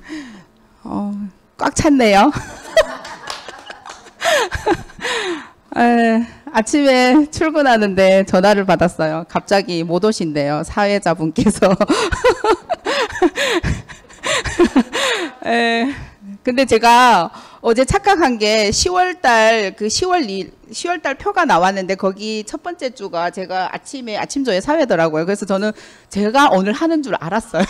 꽉 찼네요. 아침에 출근하는데 전화를 받았어요. 갑자기 못 오신대요. 사회자분께서. 근데 제가 어제 착각한 게 10월달 그 10월달 표가 나왔는데 거기 첫 번째 주가 제가 아침조에 사회더라고요. 그래서 저는 제가 오늘 하는 줄 알았어요.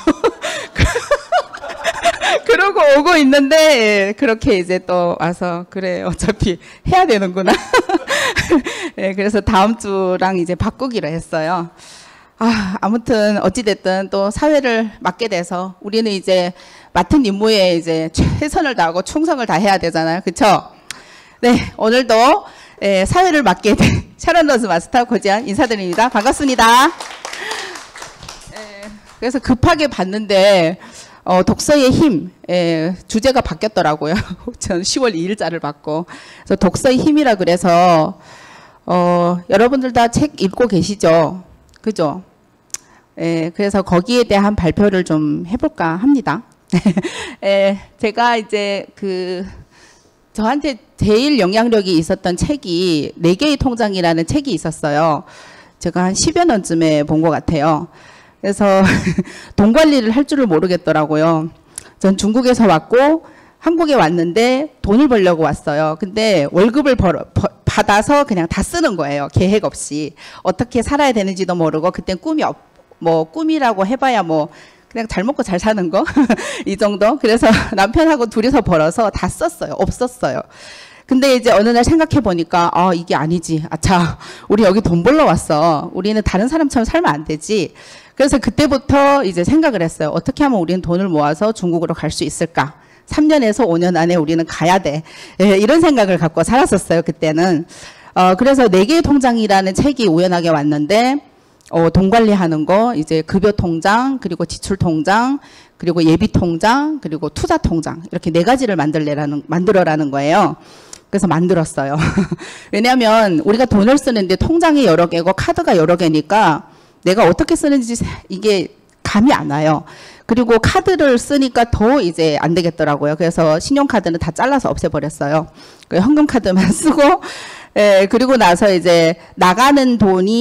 그러고 오고 있는데 그렇게 이제 또 와서 그래 어차피 해야 되는구나. 그래서 다음 주랑 이제 바꾸기로 했어요. 아무튼 어찌됐든 또 사회를 맡게 돼서 우리는 이제 맡은 임무에 이제 최선을 다하고 충성을 다해야 되잖아요. 그렇죠? 네, 오늘도 사회를 맡게 된 샤론 로즈 마스터 고지연 인사드립니다. 반갑습니다. 그래서 급하게 봤는데 독서의 힘 주제가 바뀌었더라고요. 전 10월 2일자를 받고 그래서 독서의 힘이라 그래서 여러분들 다 책 읽고 계시죠? 그죠? 그래서 거기에 대한 발표를 좀 해볼까 합니다. 제가 이제 저한테 제일 영향력이 있었던 책이 4개의 통장이라는 책이 있었어요. 제가 한 10여 년쯤에 본 것 같아요. 그래서 돈 관리를 할 줄을 모르겠더라고요. 전 중국에서 왔고 한국에 왔는데 돈을 벌려고 왔어요. 근데 월급을 받아서 그냥 다 쓰는 거예요. 계획 없이. 어떻게 살아야 되는지도 모르고 그땐 꿈이라고 해봐야 그냥 잘 먹고 잘 사는 거 이 정도. 그래서 남편하고 둘이서 벌어서 다 썼어요. 없었어요. 근데 이제 어느 날 생각해 보니까 이게 아니지. 아차, 우리 여기 돈 벌러 왔어. 우리는 다른 사람처럼 살면 안 되지. 그래서 그때부터 이제 생각을 했어요. 어떻게 하면 우리는 돈을 모아서 중국으로 갈 수 있을까? 3년에서 5년 안에 우리는 가야 돼. 이런 생각을 갖고 살았었어요. 그때는. 그래서 4개의 통장이라는 책이 우연하게 왔는데 돈 관리하는 거, 이제 급여 통장, 그리고 지출 통장, 그리고 예비 통장, 그리고 투자 통장 이렇게 4가지를 만들어라는 거예요. 그래서 만들었어요. 왜냐하면 우리가 돈을 쓰는데 통장이 여러 개고 카드가 여러 개니까 내가 어떻게 쓰는지 이게 감이 안 와요. 그리고 카드를 쓰니까 더 이제 안 되겠더라고요. 그래서 신용카드는 다 잘라서 없애버렸어요. 현금카드만 쓰고, 그리고 나서 이제 나가는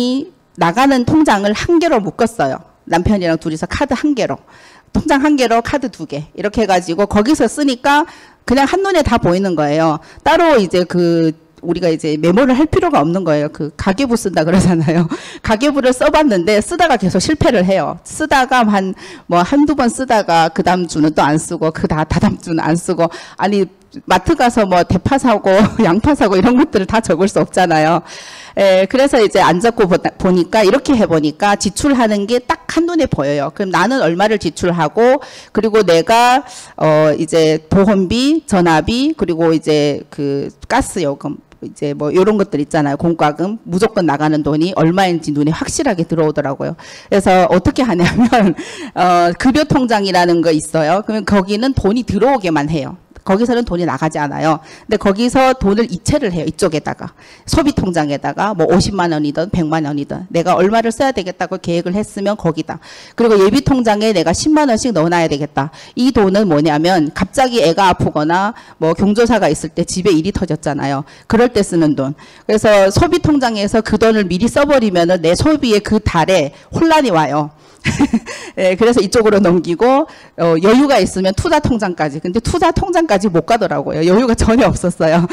통장을 1개로 묶었어요. 남편이랑 둘이서 카드 1개로. 통장 1개로 카드 2개. 이렇게 해가지고 거기서 쓰니까 그냥 한눈에 다 보이는 거예요. 따로 이제 우리가 이제 메모를 할 필요가 없는 거예요. 가계부 쓴다 그러잖아요. 가계부를 써봤는데 쓰다가 계속 실패를 해요. 쓰다가 한두 번 쓰다가 그 다음 주는 또 안 쓰고 다다음 주는 안 쓰고 아니 마트 가서 대파 사고 양파 사고 이런 것들을 다 적을 수 없잖아요. 그래서 이제 안 적고 보니까 이렇게 해보니까 지출하는 게 딱 한눈에 보여요. 그럼 나는 얼마를 지출하고 그리고 내가 이제 보험비, 전화비 그리고 이제 가스 요금 이제 이런 것들 있잖아요. 공과금 무조건 나가는 돈이 얼마인지 눈에 확실하게 들어오더라고요. 그래서 어떻게 하냐면 급여 통장이라는 거 있어요. 그러면 거기는 돈이 들어오게만 해요. 거기서는 돈이 나가지 않아요. 근데 거기서 돈을 이체를 해요. 이쪽에다가. 소비 통장에다가 50만 원이든 100만 원이든 내가 얼마를 써야 되겠다고 계획을 했으면 거기다. 그리고 예비 통장에 내가 10만 원씩 넣어놔야 되겠다. 이 돈은 뭐냐면 갑자기 애가 아프거나 경조사가 있을 때 집에 일이 터졌잖아요. 그럴 때 쓰는 돈. 그래서 소비 통장에서 그 돈을 미리 써버리면은 내 소비에 그 달에 혼란이 와요. 그래서 이쪽으로 넘기고 여유가 있으면 투자 통장까지. 근데 투자 통장까지 못 가더라고요. 여유가 전혀 없었어요.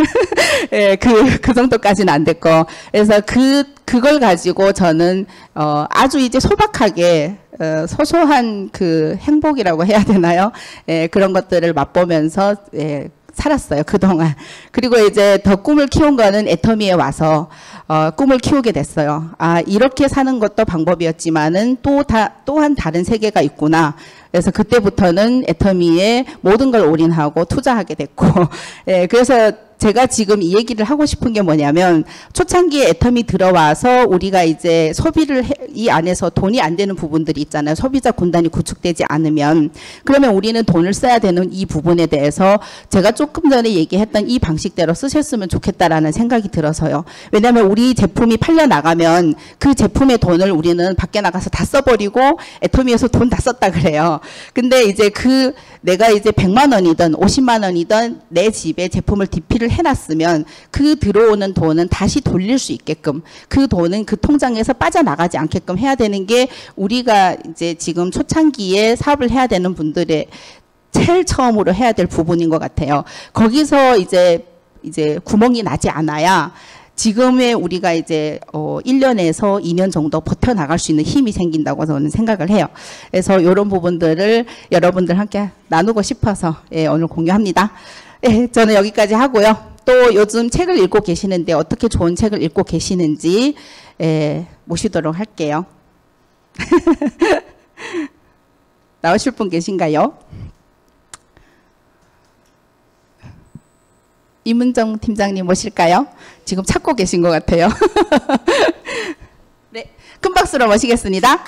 그 정도까지는 안 됐고. 그래서 그걸 가지고 저는 아주 이제 소박하게 소소한 행복이라고 해야 되나요? 그런 것들을 맛보면서 살았어요, 그동안. 그리고 이제 더 꿈을 키운 거는 애터미에 와서 꿈을 키우게 됐어요. 이렇게 사는 것도 방법이었지만은 또한 다른 세계가 있구나. 그래서 그때부터는 애터미에 모든 걸 올인하고 투자하게 됐고, 그래서 제가 지금 이 얘기를 하고 싶은 게 뭐냐면 초창기에 애터미 들어와서 우리가 이제 소비를 이 안에서 돈이 안 되는 부분들이 있잖아요. 소비자 군단이 구축되지 않으면 그러면 우리는 돈을 써야 되는 이 부분에 대해서 제가 조금 전에 얘기했던 이 방식대로 쓰셨으면 좋겠다라는 생각이 들어서요. 왜냐하면 우리 제품이 팔려 나가면 그 제품의 돈을 우리는 밖에 나가서 다 써버리고 애터미에서 돈 다 썼다 그래요. 근데 이제 내가 이제 100만 원이든 50만 원이든 내 집에 제품을 DP를 해놨으면 그 들어오는 돈은 다시 돌릴 수 있게끔 그 돈은 그 통장에서 빠져나가지 않게끔 해야 되는 게 우리가 이제 지금 초창기에 사업을 해야 되는 분들의 제일 처음으로 해야 될 부분인 것 같아요. 거기서 이제 구멍이 나지 않아야 지금의 우리가 이제 1년에서 2년 정도 버텨나갈 수 있는 힘이 생긴다고 저는 생각을 해요. 그래서 이런 부분들을 여러분들 함께 나누고 싶어서 오늘 공유합니다. 저는 여기까지 하고요. 또 요즘 책을 읽고 계시는데 어떻게 좋은 책을 읽고 계시는지 모시도록 할게요. 나오실 분 계신가요? 이문정 팀장님 모실까요? 지금 찾고 계신 것 같아요. 네, 큰 박수로 모시겠습니다.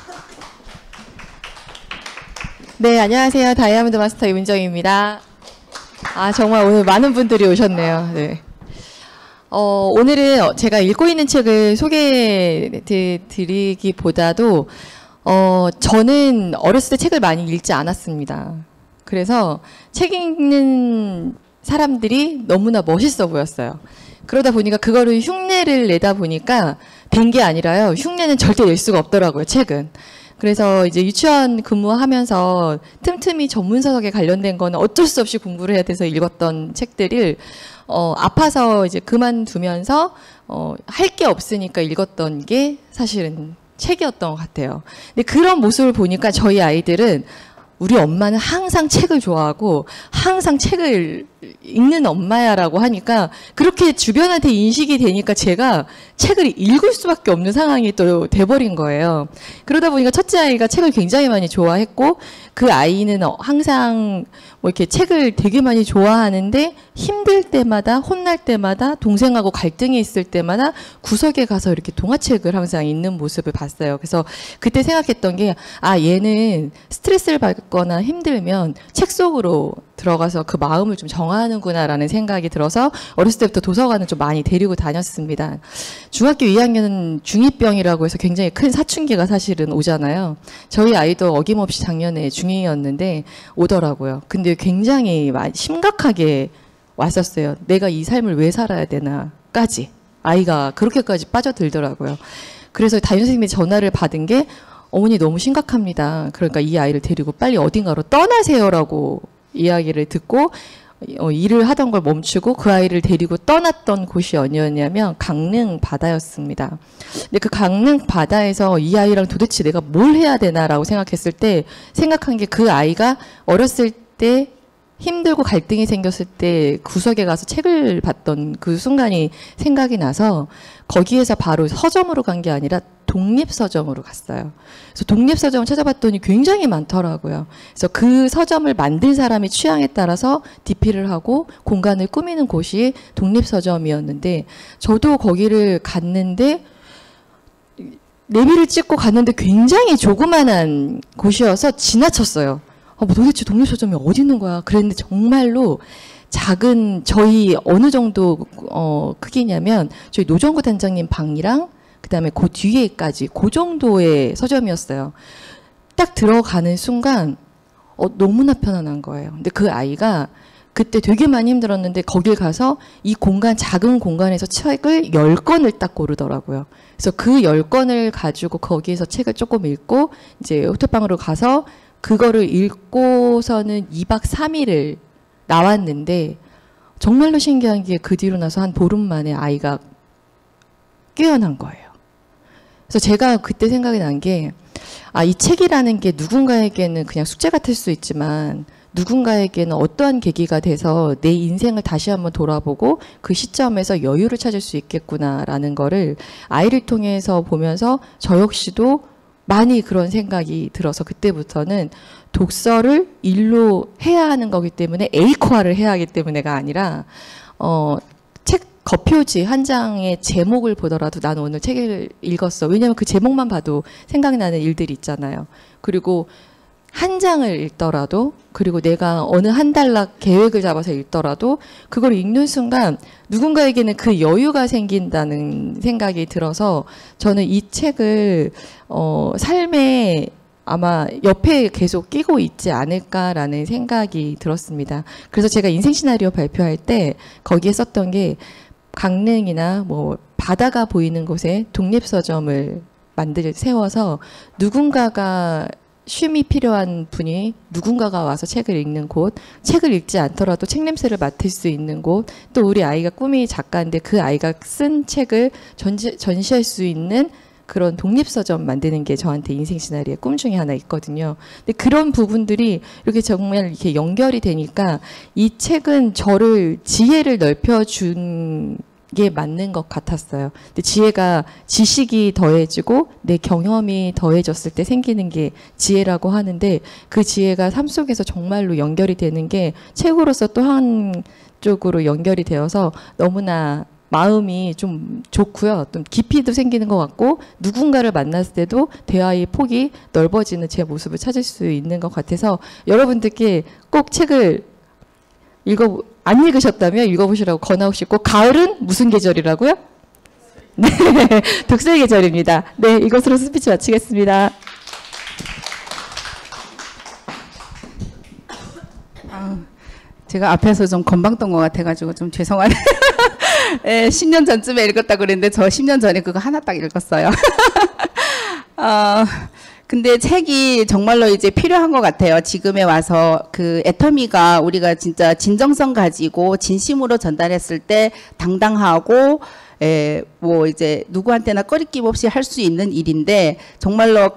네, 안녕하세요. 다이아몬드 마스터 이문정입니다. 정말 오늘 많은 분들이 오셨네요. 네. 오늘은 제가 읽고 있는 책을 소개해 드리기보다도 저는 어렸을 때 책을 많이 읽지 않았습니다. 그래서 책 읽는 사람들이 너무나 멋있어 보였어요. 그러다 보니까 그거를 흉내를 내다 보니까 된 게 아니라요. 흉내는 절대 낼 수가 없더라고요, 책은. 그래서 이제 유치원 근무하면서 틈틈이 전문서적에 관련된 거는 어쩔 수 없이 공부를 해야 돼서 읽었던 책들을 아파서 이제 그만두면서 할 게 없으니까 읽었던 게 사실은 책이었던 것 같아요. 근데 그런 모습을 보니까 저희 아이들은 우리 엄마는 항상 책을 좋아하고 항상 책을 읽는 엄마야라고 하니까 그렇게 주변한테 인식이 되니까 제가 책을 읽을 수밖에 없는 상황이 또 돼버린 거예요. 그러다 보니까 첫째 아이가 책을 굉장히 많이 좋아했고 그 아이는 항상 뭐 이렇게 책을 되게 많이 좋아하는데 힘들 때마다 혼날 때마다 동생하고 갈등이 있을 때마다 구석에 가서 이렇게 동화책을 항상 읽는 모습을 봤어요. 그래서 그때 생각했던 게 얘는 스트레스를 받거나 힘들면 책 속으로 들어가서 그 마음을 좀 정화하는구나라는 생각이 들어서 어렸을 때부터 도서관을 좀 많이 데리고 다녔습니다. 중학교 2학년은 중2병이라고 해서 굉장히 큰 사춘기가 사실은 오잖아요. 저희 아이도 어김없이 작년에 중2였는데 오더라고요. 근데 굉장히 심각하게 왔었어요. 내가 이 삶을 왜 살아야 되나까지 아이가 그렇게까지 빠져들더라고요. 그래서 담임선생님이 전화를 받은 게 어머니 너무 심각합니다. 그러니까 이 아이를 데리고 빨리 어딘가로 떠나세요라고 이야기를 듣고 일을 하던 걸 멈추고 그 아이를 데리고 떠났던 곳이 어디였냐면 강릉 바다였습니다. 근데 그 강릉 바다에서 이 아이랑 도대체 내가 뭘 해야 되나라고 생각했을 때 생각한 게 그 아이가 어렸을 때 힘들고 갈등이 생겼을 때 구석에 가서 책을 봤던 그 순간이 생각이 나서 거기에서 바로 서점으로 간 게 아니라 독립서점으로 갔어요. 그래서 독립서점을 찾아봤더니 굉장히 많더라고요. 그래서 그 서점을 만든 사람의 취향에 따라서 DP를 하고 공간을 꾸미는 곳이 독립서점이었는데 저도 거기를 갔는데 내비를 찍고 갔는데 굉장히 조그만한 곳이어서 지나쳤어요. 뭐 도대체 독립서점이 어디 있는 거야? 그랬는데 정말로 작은 저희 어느 정도 크기냐면 저희 노정구 단장님 방이랑 그다음에 그 뒤에까지 그 정도의 서점이었어요. 딱 들어가는 순간 너무나 편안한 거예요. 근데 그 아이가 그때 되게 많이 힘들었는데 거길 가서 이 작은 공간에서 책을 10권을 딱 고르더라고요. 그래서 그 10권을 가지고 거기에서 책을 조금 읽고 이제 호텔방으로 가서 그거를 읽고서는 2박 3일을 나왔는데 정말로 신기한 게 그 뒤로 나서 한 보름 만에 아이가 깨어난 거예요. 그래서 제가 그때 생각이 난 게 이 책이라는 게 누군가에게는 그냥 숙제 같을 수 있지만 누군가에게는 어떠한 계기가 돼서 내 인생을 다시 한번 돌아보고 그 시점에서 여유를 찾을 수 있겠구나라는 거를 아이를 통해서 보면서 저 역시도 많이 그런 생각이 들어서 그때부터는 독서를 일로 해야 하는 거기 때문에 에이코화를 해야 하기 때문에가 아니라 책 겉표지 한 장의 제목을 보더라도 나는 오늘 책을 읽었어. 왜냐하면 그 제목만 봐도 생각이 나는 일들이 있잖아요. 그리고 한 장을 읽더라도 그리고 내가 어느 한 달락 계획을 잡아서 읽더라도 그걸 읽는 순간 누군가에게는 그 여유가 생긴다는 생각이 들어서 저는 이 책을 삶의 아마 옆에 계속 끼고 있지 않을까라는 생각이 들었습니다. 그래서 제가 인생 시나리오 발표할 때 거기에 썼던 게 강릉이나 뭐 바다가 보이는 곳에 독립서점을 세워서 누군가가 쉼이 필요한 분이 누군가가 와서 책을 읽는 곳, 책을 읽지 않더라도 책 냄새를 맡을 수 있는 곳, 또 우리 아이가 꿈이 작가인데 그 아이가 쓴 책을 전시할 수 있는 그런 독립서점 만드는 게 저한테 인생 시나리오의 꿈 중에 하나 있거든요. 근데 그런 부분들이 이렇게 정말 이렇게 연결이 되니까 이 책은 저를 지혜를 넓혀준 게 맞는 것 같았어요. 근데 지혜가 지식이 더해지고 내 경험이 더해졌을 때 생기는 게 지혜라고 하는데 그 지혜가 삶 속에서 정말로 연결이 되는 게 책으로서 또 한쪽으로 연결이 되어서 너무나 마음이 좀 좋고요. 좀 깊이도 생기는 것 같고 누군가를 만났을 때도 대화의 폭이 넓어지는 제 모습을 찾을 수 있는 것 같아서 여러분들께 꼭 책을 안 읽으셨다면 읽어보시라고 권하고 싶고 가을은 무슨 계절이라고요? 네, 독서의 계절입니다. 네, 이것으로 스피치 마치겠습니다. 제가 앞에서 좀 건방 떤 것 같아가지고 좀 죄송하네요. 네, 10년 전쯤에 읽었다고 그랬는데 저 10년 전에 그거 하나 딱 읽었어요. 근데 책이 정말로 이제 필요한 것 같아요. 지금에 와서 그 애터미가 우리가 진짜 진정성 가지고 진심으로 전달했을 때 당당하고 뭐 이제 누구한테나 꺼리낌 없이 할 수 있는 일인데 정말로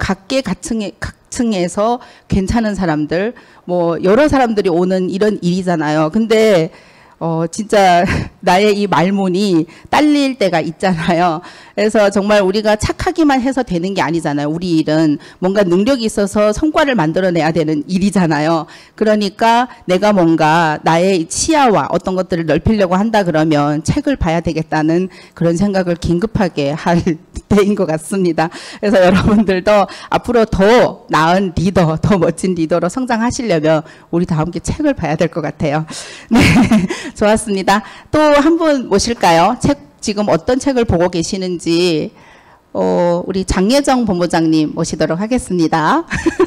각층에서 괜찮은 사람들 뭐 여러 사람들이 오는 이런 일이잖아요. 근데 진짜 나의 이 말문이 딸릴 때가 있잖아요. 그래서 정말 우리가 착하기만 해서 되는 게 아니잖아요. 우리 일은 뭔가 능력이 있어서 성과를 만들어내야 되는 일이잖아요. 그러니까 내가 뭔가 나의 치아와 어떤 것들을 넓히려고 한다 그러면 책을 봐야 되겠다는 그런 생각을 긴급하게 할 때인 것 같습니다. 그래서 여러분들도 앞으로 더 나은 리더, 더 멋진 리더로 성장하시려면 우리 다 함께 책을 봐야 될 것 같아요. 네, 좋았습니다. 또 한 분 모실까요? 지금 어떤 책을 보고 계시는지 우리 장예정 본부장님 모시도록 하겠습니다.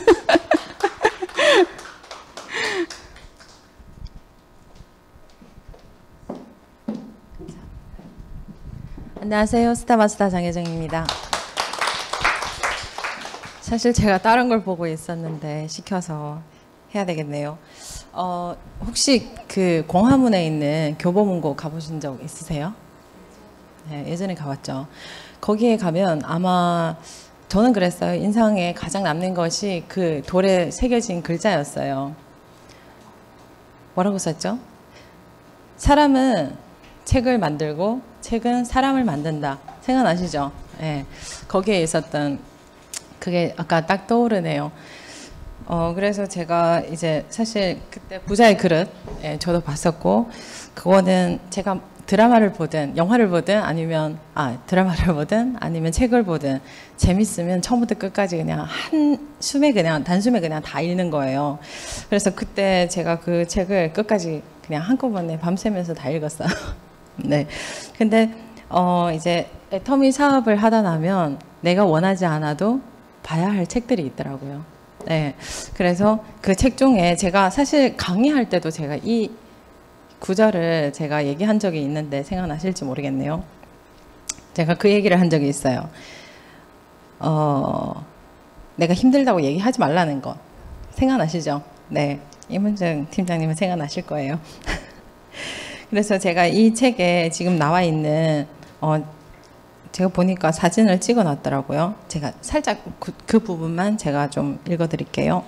안녕하세요. 스타마스터 장혜정입니다. 사실 제가 다른 걸 보고 있었는데 시켜서 해야 되겠네요. 혹시 그 광화문에 있는 교보문고 가보신 적 있으세요? 네, 예전에 가봤죠. 거기에 가면 아마 저는 그랬어요. 인상에 가장 남는 것이 그 돌에 새겨진 글자였어요. 뭐라고 썼죠? 사람은 책을 만들고 책은 사람을 만든다. 생각나시죠? 네, 거기에 있었던 그게 아까 딱 떠오르네요. 그래서 제가 이제 사실 그때 부자의 그릇, 저도 봤었고, 그거는 제가 드라마를 보든, 영화를 보든, 아니면, 드라마를 보든, 아니면 책을 보든, 재밌으면 처음부터 끝까지 그냥 단숨에 그냥 다 읽는 거예요. 그래서 그때 제가 그 책을 끝까지 그냥 한꺼번에 밤새면서 다 읽었어요. 네. 근데, 이제 애터미 사업을 하다 나면 내가 원하지 않아도 봐야 할 책들이 있더라고요. 네. 그래서 그 책 중에 제가 사실 강의할 때도 제가 이 구절을 제가 얘기한 적이 있는데 생각나실지 모르겠네요. 제가 그 얘기를 한 적이 있어요. 내가 힘들다고 얘기하지 말라는 거. 생각나시죠? 네. 이문정 팀장님은 생각나실 거예요. 그래서 제가 이 책에 지금 나와 있는 제가 보니까 사진을 찍어 놨더라고요. 제가 살짝 그 부분만 제가 좀 읽어 드릴게요.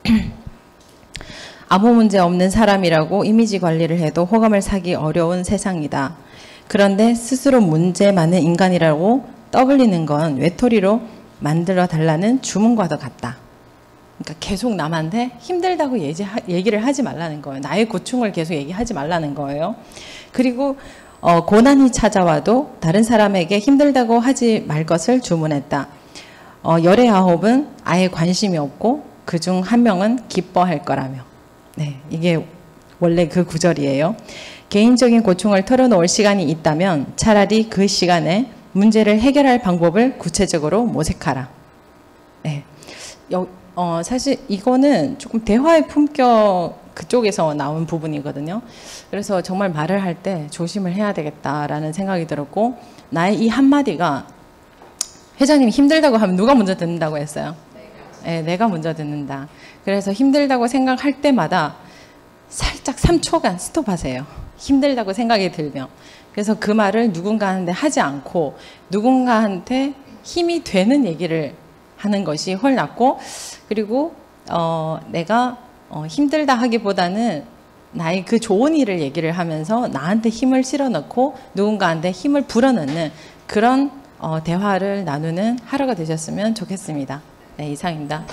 아무 문제 없는 사람이라고 이미지 관리를 해도 호감을 사기 어려운 세상이다. 그런데 스스로 문제 많은 인간이라고 떠벌리는 건 외톨이로 만들어 달라는 주문과도 같다. 그러니까 계속 남한테 힘들다고 얘기를 하지 말라는 거예요. 나의 고충을 계속 얘기하지 말라는 거예요. 그리고 고난이 찾아와도 다른 사람에게 힘들다고 하지 말 것을 주문했다. 열의 9은 아예 관심이 없고 그중 한 명은 기뻐할 거라며. 네, 이게 원래 그 구절이에요. 개인적인 고충을 털어놓을 시간이 있다면 차라리 그 시간에 문제를 해결할 방법을 구체적으로 모색하라. 네. 사실 이거는 조금 대화의 품격 그쪽에서 나온 부분이거든요. 그래서 정말 말을 할 때 조심을 해야 되겠다라는 생각이 들었고, 나의 이 한마디가, 회장님이 힘들다고 하면 누가 먼저 듣는다고 했어요? 네, 내가 먼저 듣는다. 그래서 힘들다고 생각할 때마다 살짝 3초간 스톱하세요. 힘들다고 생각이 들면. 그래서 그 말을 누군가한테 하지 않고 누군가한테 힘이 되는 얘기를 하는 것이 훨 낫고, 그리고 내가 힘들다 하기보다는 나의 그 좋은 일을 얘기를 하면서 나한테 힘을 실어넣고 누군가한테 힘을 불어넣는 그런 대화를 나누는 하루가 되셨으면 좋겠습니다. 네, 이상입니다.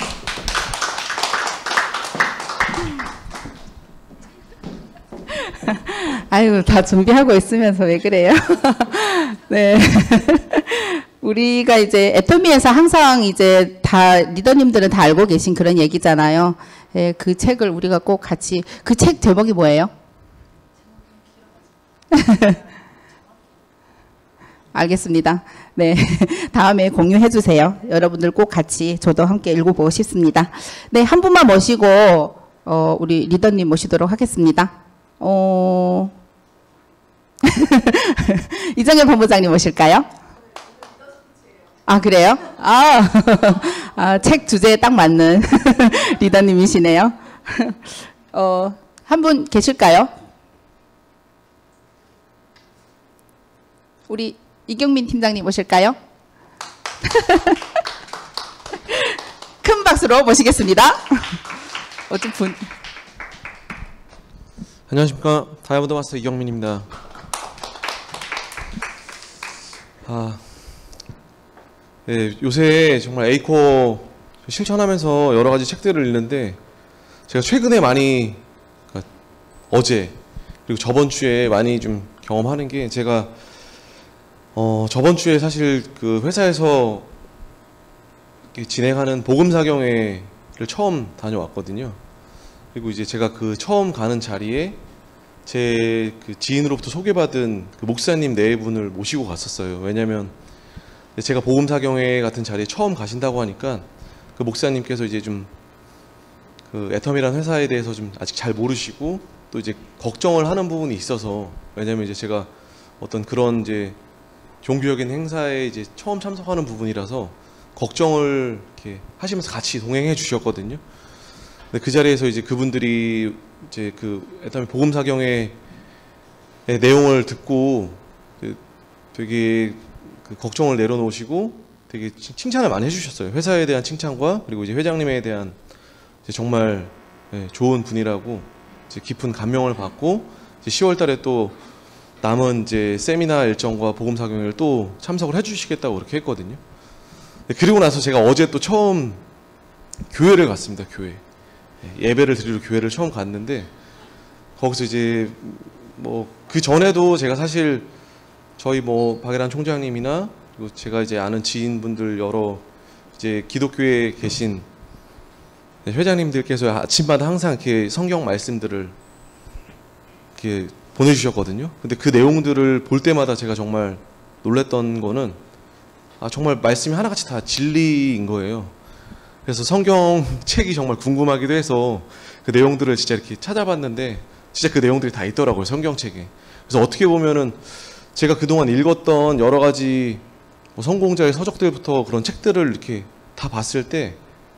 아유, 다 준비하고 있으면서 왜 그래요? 네. 우리가 이제 애터미에서 항상 이제 다 리더님들은 다 알고 계신 그런 얘기잖아요. 예, 그 책을 우리가 꼭 같이, 그 책 제목이 뭐예요? 알겠습니다. 네. 다음에 공유해 주세요. 여러분들 꼭 같이 저도 함께 읽어보고 싶습니다. 네, 한 분만 모시고, 우리 리더님 모시도록 하겠습니다. 이정현 본부장님 모실까요? 아, 그래요? 책 주제에 딱 맞는 리더님이시네요. 한 분 계실까요? 우리 이경민 팀장님 오실까요? 큰 박수로 모시겠습니다. 어떤 분? 안녕하십니까. 다이아몬드 마스터 이경민입니다. 네, 요새 정말 에이코어 실천하면서 여러 가지 책들을 읽는데, 제가 최근에 많이, 그러니까 어제 그리고 저번 주에 많이 좀 경험하는 게, 제가 저번 주에 사실 그 회사에서 진행하는 복음사경회를 처음 다녀왔거든요. 그리고 이제 제가 그 처음 가는 자리에 제 그 지인으로부터 소개받은 그 목사님 네 분을 모시고 갔었어요. 왜냐면 제가 복음사경회 같은 자리에 처음 가신다고 하니까 그 목사님께서 이제 좀 그 애텀이라는 회사에 대해서 좀 아직 잘 모르시고, 또 이제 걱정을 하는 부분이 있어서, 왜냐면 이제 제가 어떤 그런 이제 종교적인 행사에 이제 처음 참석하는 부분이라서 걱정을 이렇게 하시면서 같이 동행해 주셨거든요. 근데 그 자리에서 이제 그분들이 이제 그 애텀이 복음사경회의 내용을 듣고 되게 그 걱정을 내려놓으시고 되게 칭찬을 많이 해주셨어요. 회사에 대한 칭찬과, 그리고 이제 회장님에 대한 이제 정말 좋은 분이라고 이제 깊은 감명을 받고, 이제 10월달에 또 남은 이제 세미나 일정과 복음사경회를 또 참석을 해주시겠다고 그렇게 했거든요. 그리고 나서 제가 어제 또 처음 교회를 갔습니다. 교회. 예배를 드리러 교회를 처음 갔는데, 거기서 이제 뭐 그 전에도 제가 사실 저희 뭐 박예란 총장님이나, 그리고 제가 이제 아는 지인분들 여러 이제 기독교에 계신 회장님들께서 아침마다 항상 이렇게 성경 말씀들을 이렇게 보내주셨거든요. 근데 그 내용들을 볼 때마다 제가 정말 놀랬던 거는, 정말 말씀이 하나같이 다 진리인 거예요. 그래서 성경책이 정말 궁금하기도 해서 그 내용들을 진짜 이렇게 찾아봤는데, 진짜 그 내용들이 다 있더라고요, 성경책에. 그래서 어떻게 보면은 제가 그동안 읽었던 여러 가지 뭐 성공자의 서적들부터 그런 책들을 이렇게 다 봤을 때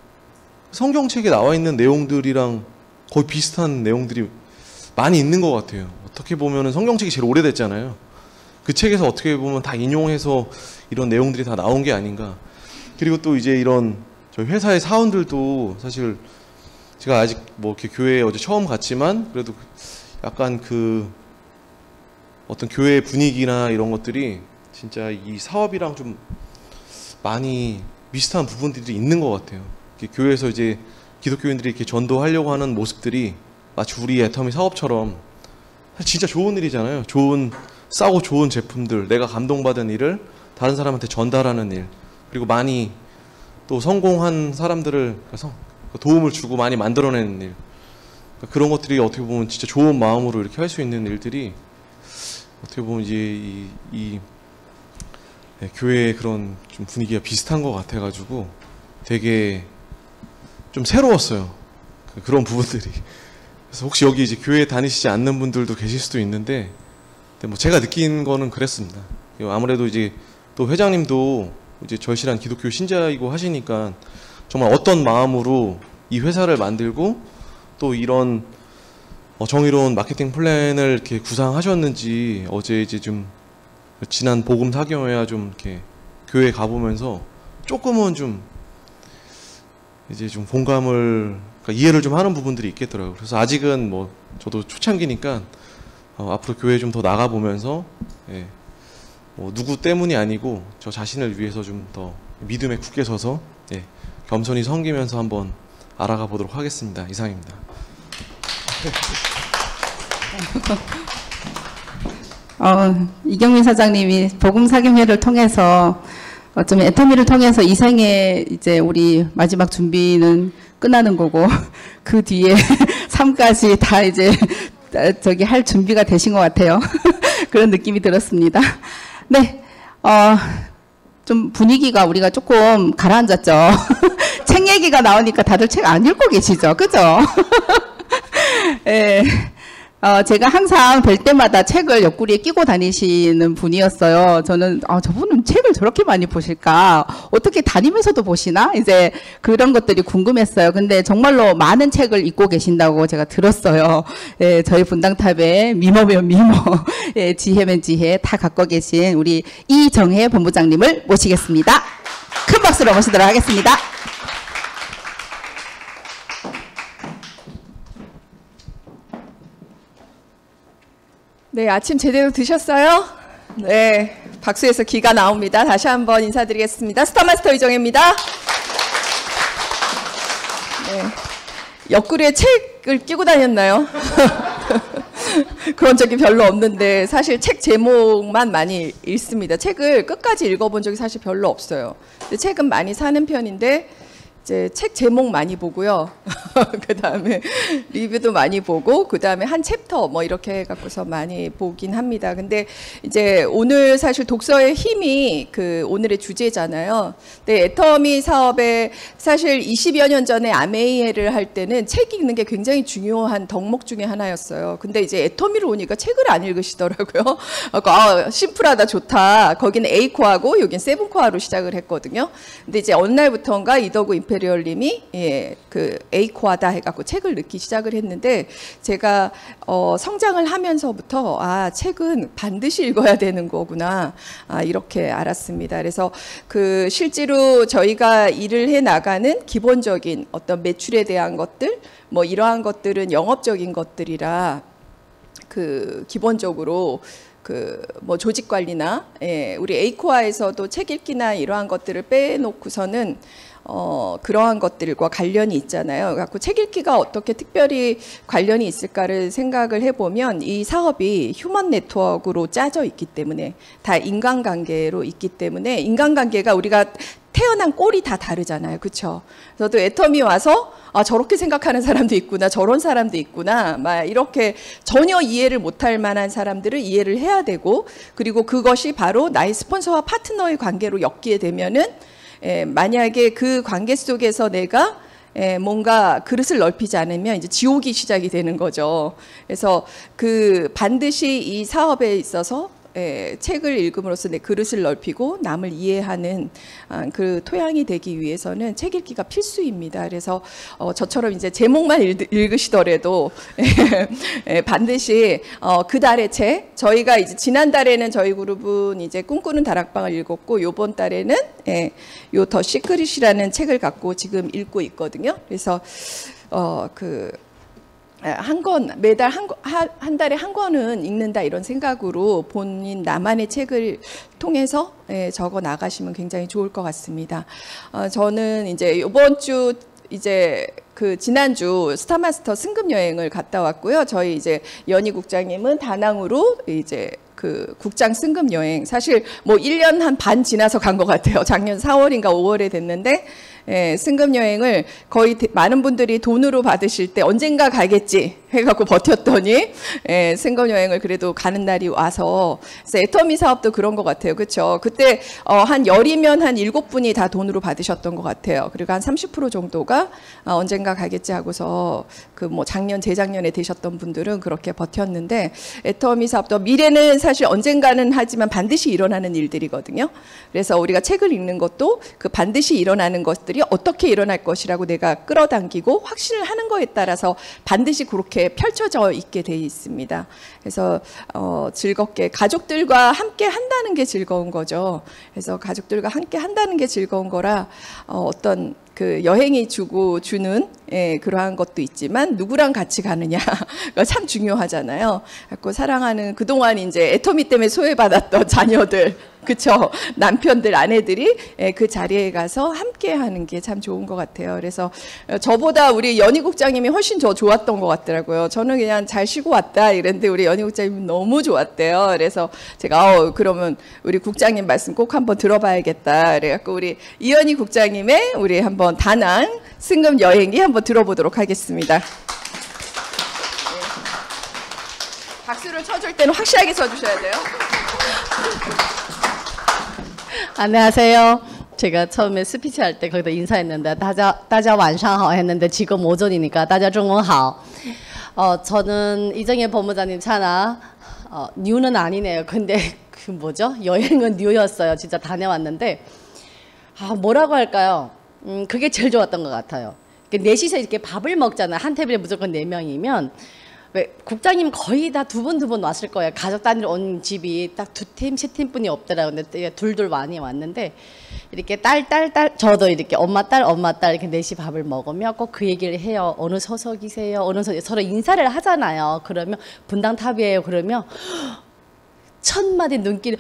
성경책에 나와 있는 내용들이랑 거의 비슷한 내용들이 많이 있는 것 같아요. 어떻게 보면은 성경책이 제일 오래됐잖아요. 그 책에서 어떻게 보면 다 인용해서 이런 내용들이 다 나온 게 아닌가. 그리고 또 이제 이런 저희 회사의 사원들도 사실 제가 아직 뭐 이렇게 교회에 어제 처음 갔지만 그래도 약간 그 어떤 교회의 분위기나 이런 것들이 진짜 이 사업이랑 좀 많이 비슷한 부분들이 있는 것 같아요. 교회에서 이제 기독교인들이 이렇게 전도하려고 하는 모습들이 마치 우리 애터미 사업처럼 진짜 좋은 일이잖아요. 싸고 좋은 제품들, 내가 감동받은 일을 다른 사람한테 전달하는 일, 그리고 많이 또 성공한 사람들을 도움을 주고 많이 만들어내는 일, 그런 것들이 어떻게 보면 진짜 좋은 마음으로 이렇게 할 수 있는 일들이 어떻게 보면 이제 이 교회의 그런 좀 분위기가 비슷한 것 같아가지고 되게 좀 새로웠어요. 그런 부분들이. 그래서 혹시 여기 이제 교회 다니시지 않는 분들도 계실 수도 있는데, 근데 뭐 제가 느낀 거는 그랬습니다. 아무래도 이제 또 회장님도 이제 절실한 기독교 신자이고 하시니까 정말 어떤 마음으로 이 회사를 만들고 또 이런 정의로운 마케팅 플랜을 이렇게 구상하셨는지 어제 이제 좀 지난 복음 사경회와 좀 이렇게 교회 가보면서 조금은 좀 이제 좀 공감을, 그러니까 이해를 좀 하는 부분들이 있겠더라고요. 그래서 아직은 뭐 저도 초창기니까 앞으로 교회 좀 더 나가보면서 예, 뭐 누구 때문이 아니고 저 자신을 위해서 좀 더 믿음에 굳게 서서 예, 겸손히 섬기면서 한번 알아가 보도록 하겠습니다. 이상입니다. 이경민 사장님이 복음 사경회를 통해서 좀 애터미를 통해서 이 생에 이제 우리 마지막 준비는 끝나는 거고 그 뒤에 삶까지 다 이제 저기 할 준비가 되신 것 같아요. 그런 느낌이 들었습니다. 네, 좀 분위기가 우리가 조금 가라앉았죠. 책 얘기가 나오니까 다들 책 안 읽고 계시죠, 그죠? 예. 제가 항상 뵐 때마다 책을 옆구리에 끼고 다니시는 분이었어요. 저는, 저분은 책을 저렇게 많이 보실까? 어떻게 다니면서도 보시나? 이제 그런 것들이 궁금했어요. 근데 정말로 많은 책을 읽고 계신다고 제가 들었어요. 예, 저희 분당탑에 미모면 미모, 예, 지혜면 지혜 다 갖고 계신 우리 이정혜 본부장님을 모시겠습니다. 큰 박수로 모시도록 하겠습니다. 네, 아침 제대로 드셨어요? 네, 박수에서 기가 나옵니다. 다시 한번 인사드리겠습니다. 스타마스터 이정혜입니다. 네, 옆구리에 책을 끼고 다녔나요? 그런 적이 별로 없는데 사실 책 제목만 많이 읽습니다. 책을 끝까지 읽어본 적이 사실 별로 없어요. 근데 책은 많이 사는 편인데 이제 책 제목 많이 보고요. 그 다음에 리뷰도 많이 보고, 그 다음에 한 챕터 뭐 이렇게 해갖고서 많이 보긴 합니다. 근데 이제 오늘 사실 독서의 힘이 그 오늘의 주제잖아요. 근데 애터미 사업에 사실 20여 년 전에 아메이해를 할 때는 책 읽는 게 굉장히 중요한 덕목 중에 하나였어요. 근데 이제 애터미로 오니까 책을 안 읽으시더라고요. 심플하다, 좋다. 거기는 A코어하고 여긴 세븐코어로 시작을 했거든요. 근데 이제 어느 날부터인가 이더구 임페리얼님이 그 A코어다 해갖고 책을 읽기 시작을 했는데, 제가 성장을 하면서부터 책은 반드시 읽어야 되는 거구나, 이렇게 알았습니다. 그래서 그 실제로 저희가 일을 해 나가는 기본적인 어떤 매출에 대한 것들, 뭐 이러한 것들은 영업적인 것들이라 그 기본적으로 그 뭐 조직 관리나 우리 A코어에서도 책 읽기나 이러한 것들을 빼놓고서는 그러한 것들과 관련이 있잖아요. 그래서 책 읽기가 어떻게 특별히 관련이 있을까를 생각을 해보면, 이 사업이 휴먼 네트워크로 짜져 있기 때문에, 다 인간관계로 있기 때문에, 인간관계가 우리가 태어난 꼴이 다 다르잖아요. 그렇죠? 저도 애터미 와서 저렇게 생각하는 사람도 있구나, 저런 사람도 있구나, 막 이렇게 전혀 이해를 못할 만한 사람들을 이해를 해야 되고, 그리고 그것이 바로 나의 스폰서와 파트너의 관계로 엮이게 되면은 만약에 그 관계 속에서 내가 뭔가 그릇을 넓히지 않으면 이제 지옥이 시작이 되는 거죠. 그래서 그 반드시 이 사업에 있어서 책을 읽음으로써 내 그릇을 넓히고 남을 이해하는 그 토양이 되기 위해서는 책 읽기가 필수입니다. 그래서 저처럼 이제 제목만 읽으시더라도 반드시 그 달의 책, 저희가 이제 지난달에는 저희 그룹은 이제 꿈꾸는 다락방을 읽었고, 이번 달에는 요 더 시크릿이라는 책을 갖고 지금 읽고 있거든요. 그래서 한 권, 매달 한 달에 한 권은 읽는다, 이런 생각으로 본인 나만의 책을 통해서 적어 나가시면 굉장히 좋을 것 같습니다. 저는 이제 이번 주 이제 그 지난주 스타마스터 승급 여행을 갔다 왔고요. 저희 이제 연희 국장님은 다낭으로 이제 그 국장 승급 여행, 사실 뭐 1년 한 반 지나서 간 것 같아요. 작년 4월인가 5월에 됐는데, 승급 여행을 거의 많은 분들이 돈으로 받으실 때 언젠가 가겠지, 해갖고 버텼더니 승검 여행을 그래도 가는 날이 와서 그래서 애터미 사업도 그런 것 같아요. 그렇죠? 그때 한 열이면 한 7분이 다 돈으로 받으셨던 것 같아요. 그리고 한 30% 정도가 언젠가 가겠지 하고서 그 뭐 작년 재작년에 되셨던 분들은 그렇게 버텼는데 애터미 사업도 미래는 사실 언젠가는 하지만 반드시 일어나는 일들이거든요. 그래서 우리가 책을 읽는 것도 그 반드시 일어나는 것들이 어떻게 일어날 것이라고 내가 끌어당기고 확신을 하는 거에 따라서 반드시 그렇게 펼쳐져 있게 돼 있습니다. 그래서 즐겁게 가족들과 함께 한다는 게 즐거운 거죠. 그래서 가족들과 함께 한다는 게 즐거운 거라 어떤 그 여행이 주는 그러한 것도 있지만 누구랑 같이 가느냐가 참 중요하잖아요. 그래서 사랑하는 그동안 이제 애터미 때문에 소외받았던 자녀들, 그쵸? 남편들, 아내들이 그 자리에 가서 함께 하는 게 참 좋은 것 같아요. 그래서 저보다 우리 연희 국장님이 훨씬 더 좋았던 것 같더라고요. 저는 그냥 잘 쉬고 왔다 이랬는데 우리 연희 국장님 너무 좋았대요. 그래서 제가 그러면 우리 국장님 말씀 꼭 한번 들어봐야겠다. 그래갖고 우리 이연희 국장님의 우리 한번 다낭 승금 여행기 한번 들어보도록 하겠습니다. 박수를 쳐줄 때는 확실하게 쳐주셔야 돼요. 안녕하세요. 제가 처음에 스피치 할 때 거기다 인사했는데 다자晚上好 했는데 지금 오전이니까 다자 중午好. 저는 이정혜 법무장님 차나 뉴는 아니네요. 근데 그 뭐죠? 여행은 뉴였어요. 진짜 다녀왔는데 뭐라고 할까요? 그게 제일 좋았던 것 같아요. 넷이서 이렇게 밥을 먹잖아요. 한 테이블에 무조건 4명이면 왜 국장님 거의 다 두 분 왔을 거예요. 가족 단위로 온 집이 딱 2팀, 3팀뿐이 없더라고요. 근데 둘 많이 왔는데 이렇게 딸 저도 이렇게 엄마 딸 이렇게 넷이 밥을 먹으며 꼭 그 얘기를 해요. 어느 소속이세요? 어느 소속 서로 인사를 하잖아요. 그러면 분당탑이에요. 그러면 첫 마디 눈길이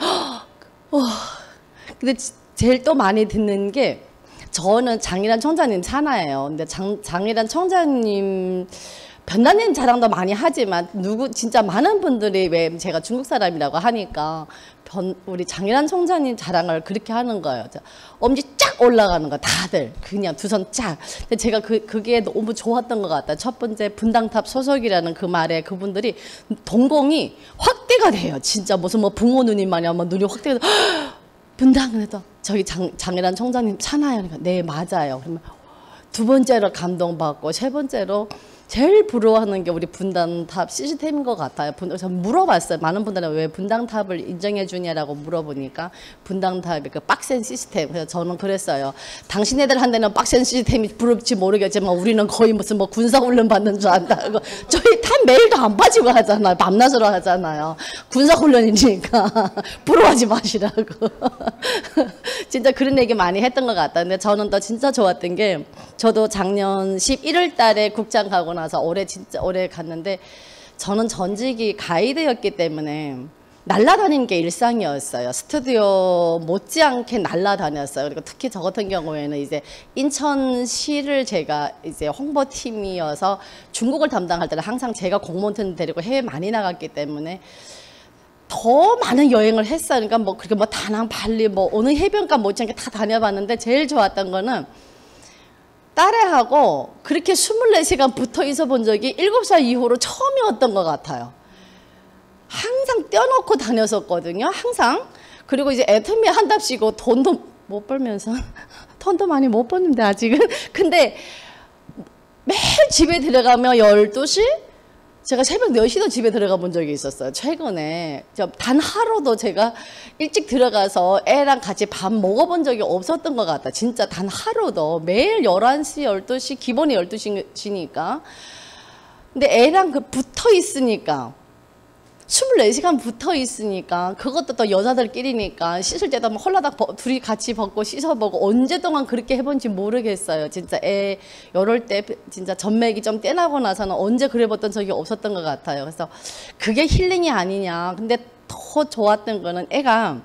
근데 제일 또 많이 듣는 게 저는 장일환 총장님 차나예요. 근데 장일환 총장님 변단님 자랑도 많이 하지만 진짜 많은 분들이 왜 제가 중국 사람이라고 하니까 우리 장일환 총장님 자랑을 그렇게 하는 거예요. 엄지 쫙 올라가는 거 다들 그냥 두 손 쫙. 근데 제가 그게 너무 좋았던 것 같아요. 첫 번째 분당탑 소속이라는 그 말에 그분들이 동공이 확대가 돼요. 진짜 무슨 뭐 붕어 누님 마냥 뭐 눈이 확대가 돼. 분당 해도 저희 장일환 총장님 차나요? 그러니까 네 맞아요. 그러면 두 번째로 감동받고 세 번째로 제일 부러워하는 게 우리 분당탑 시스템인 것 같아요. 그래서 물어봤어요. 많은 분들은 왜 분당탑을 인정해 주냐라고 물어보니까 분당탑이 그 빡센 시스템. 그래서 저는 그랬어요. 당신네들한테는 빡센 시스템이 부럽지 모르겠지만 우리는 거의 무슨 뭐 군사훈련 받는 줄 안다고. 저희 탑 매일도 안 빠지고 하잖아요. 밤낮으로 하잖아요. 군사훈련이니까 부러워하지 마시라고. 진짜 그런 얘기 많이 했던 것 같다. 근데 저는 또 진짜 좋았던 게 저도 작년 11월 달에 국장 가고 나서 진짜 올해 갔는데 저는 전직이 가이드였기 때문에 날라다니는 게 일상이었어요. 스튜디오 못지않게 날라다녔어요. 그리고 특히 저 같은 경우에는 이제 인천시를 제가 이제 홍보팀이어서 중국을 담당할 때는 항상 제가 공무원들 데리고 해외 많이 나갔기 때문에 더 많은 여행을 했어요. 그러니까 뭐 그렇게 뭐 다낭, 발리 뭐 어느 해변가 못지않게 다 다녀봤는데 제일 좋았던 거는 딸애하고 그렇게 24시간 붙어 있어 본 적이 7살 이후로 처음이었던 것 같아요. 항상 떼어놓고 다녔었거든요. 항상. 그리고 이제 애터미 한답시고 돈도 못 벌면서 돈도 많이 못 버는데 아직은. 근데 매일 집에 들어가면 12시? 제가 새벽 4시도 집에 들어가 본 적이 있었어요. 최근에. 단 하루도 제가 일찍 들어가서 애랑 같이 밥 먹어본 적이 없었던 것 같다. 진짜 단 하루도. 매일 11시, 12시, 기본이 12시니까. 근데 애랑 붙어 있으니까. 24시간 붙어 있으니까 그것도 또 여자들끼리니까 씻을 때도 홀라닥 둘이 같이 벗고 씻어보고 언제 동안 그렇게 해본지 모르겠어요. 진짜 애 이럴 때 진짜 전맥이 좀 떼나고 나서는 언제 그래 봤던 적이 없었던 것 같아요. 그래서 그게 힐링이 아니냐. 근데 더 좋았던 거는 애가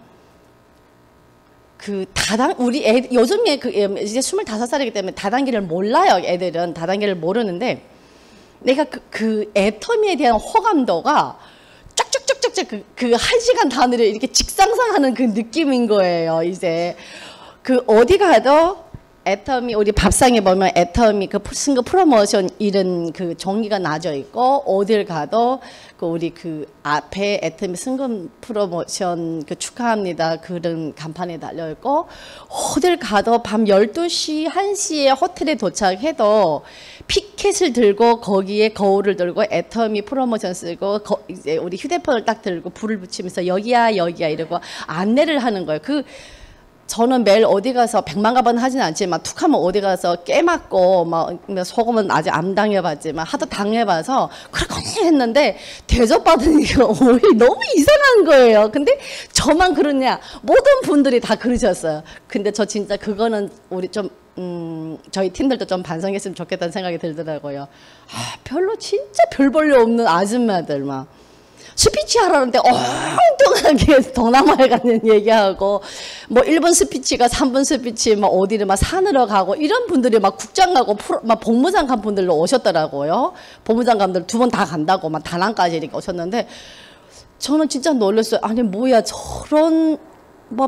그 우리 애 요즘에 이제 25살이기 때문에 다단계를 몰라요. 애들은 다단계를 모르는데 내가 그 애터미에 대한 호감도가 쫙쫙쫙쫙 그 1시간 단위로 이렇게 직상상하는 그 느낌인 거예요. 이제 그 어디 가도 애터미 우리 밥상에 보면 애터미 그 승급 프로모션 이런 그 종이가 나져 있고 어딜 가도 그 우리 그 앞에 애터미 승급 프로모션 그 축하합니다 그런 간판이 달려 있고 어딜 가도 밤 12시 1시에 호텔에 도착해도 피켓을 들고 거기에 거울을 들고 애터미 프로모션 쓰고 이제 우리 휴대폰을 딱 들고 불을 붙이면서 여기야 이러고 안내를 하는 거예요. 저는 매일 어디 가서 100만 가번 하진 않지만 툭 하면 어디 가서 깨맞고 막 소금은 아직 안 당해봤지만 하도 당해봐서 그렇게 했는데 대접받으니까 너무 이상한 거예요. 근데 저만 그러냐? 모든 분들이 다 그러셨어요. 근데 저 진짜 그거는 우리 좀 저희 팀들도 좀 반성했으면 좋겠다는 생각이 들더라고요. 별로 진짜 별 볼 일 없는 아줌마들 막 스피치 하라는데 엉뚱하게 동남아에 가는 얘기하고 뭐 1분 스피치가 3분 스피치 막 어디를 막 산으로 가고 이런 분들이 막 국장 가고 막 법무장관 분들로 오셨더라고요. 법무장관들 2번 다 간다고 막 다낭까지 이렇게 오셨는데 저는 진짜 놀랐어요. 아니 뭐야 저런 뭐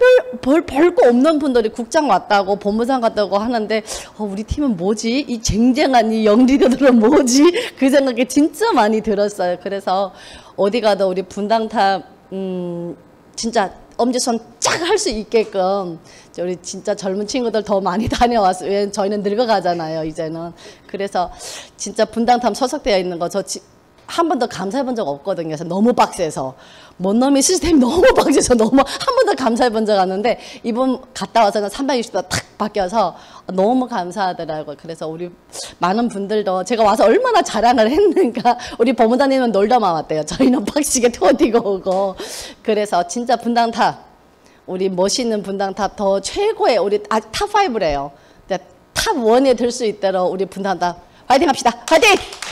별거 없는 분들이 국장 왔다고 법무장 갔다고 하는데 우리 팀은 뭐지? 이 쟁쟁한 이 영리들은 뭐지? 그 생각이 진짜 많이 들었어요. 그래서 어디 가도 우리 분당탑 진짜 엄지손 쫙 할 수 있게끔 우리 진짜 젊은 친구들 더 많이 다녀왔어요. 왜냐면 저희는 늙어가잖아요 이제는. 그래서 진짜 분당탑 소속되어 있는 거 저 한 번도 감사해 본 적 없거든요. 그래서 너무 빡세서 뭔 놈의 시스템이 너무 빡세서 한 번도 감사해 본 적 없는데 이번 갔다 와서는 360도 탁 바뀌어서 너무 감사하더라고요. 그래서 우리 많은 분들도 제가 와서 얼마나 자랑을 했는가. 우리 법무장님은 놀다만 왔대요. 저희는 빡시게 투어 뛰고 오고. 그래서 진짜 분당탑 우리 멋있는 분당탑 더 최고의 우리 탑5래요. 탑1에 들 수 있도록 우리 분당탑 화이팅 합시다. 화이팅!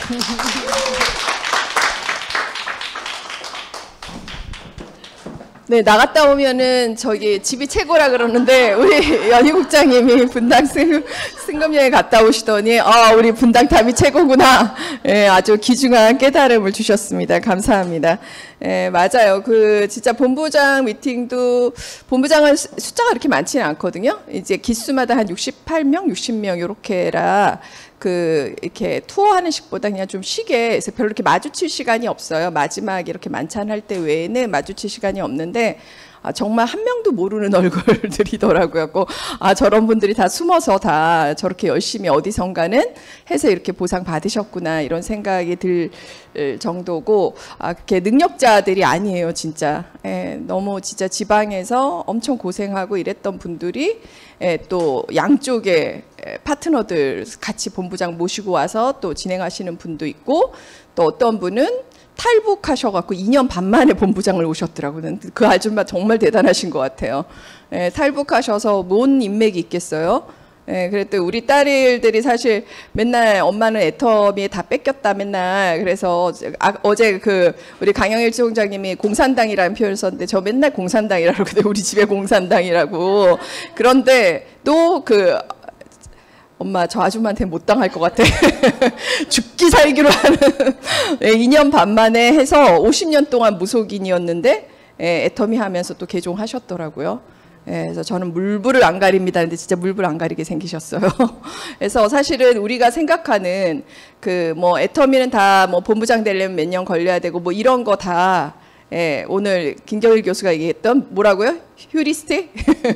네, 나갔다 오면은 저기 집이 최고라 그러는데 우리 연희 국장님이 분당 승금여행 갔다 오시더니 우리 분당탑이 최고구나. 예, 아주 귀중한 깨달음을 주셨습니다. 감사합니다. 예, 맞아요. 진짜 본부장 미팅도 본부장은 숫자가 그렇게 많지는 않거든요. 이제 기수마다 한 68명, 60명 요렇게라 이렇게 투어하는 식보다 그냥 좀 쉬게 해서 별로 이렇게 마주칠 시간이 없어요. 마지막에 이렇게 만찬할 때 외에는 마주칠 시간이 없는데 정말 한 명도 모르는 얼굴들이더라고요. 저런 분들이 다 숨어서 다 저렇게 열심히 어디선가는 해서 이렇게 보상 받으셨구나 이런 생각이 들 정도고 그렇게 능력자들이 아니에요, 진짜. 예, 너무 진짜 지방에서 엄청 고생하고 이랬던 분들이 또 양쪽에 파트너들 같이 본부장 모시고 와서 또 진행하시는 분도 있고 또 어떤 분은 탈북하셔갖고 2년 반 만에 본부장을 오셨더라고요. 그 아줌마 정말 대단하신 것 같아요. 예, 탈북하셔서 뭔 인맥이 있겠어요. 예, 그랬더니 우리 딸들이 사실 맨날 엄마는 애터미에 다 뺏겼다 맨날. 그래서 어제 우리 강영일 지총장님이 공산당이라는 표현을 썼는데 저 맨날 공산당이라고 그러거든요. 우리 집에 공산당이라고. 그런데 또 엄마 저 아줌마한테 못 당할 것 같아. 죽기 살기로 하는 2년 반 만에 해서 50년 동안 무속인이었는데 애터미 하면서 또 개종하셨더라고요. 그래서 저는 물불을 안 가립니다. 근데 진짜 물불 안 가리게 생기셨어요. 그래서 사실은 우리가 생각하는 애터미는 다 본부장 되려면 몇 년 걸려야 되고 이런 거 다 오늘 김경일 교수가 얘기했던 뭐라고요? 휴리스틱?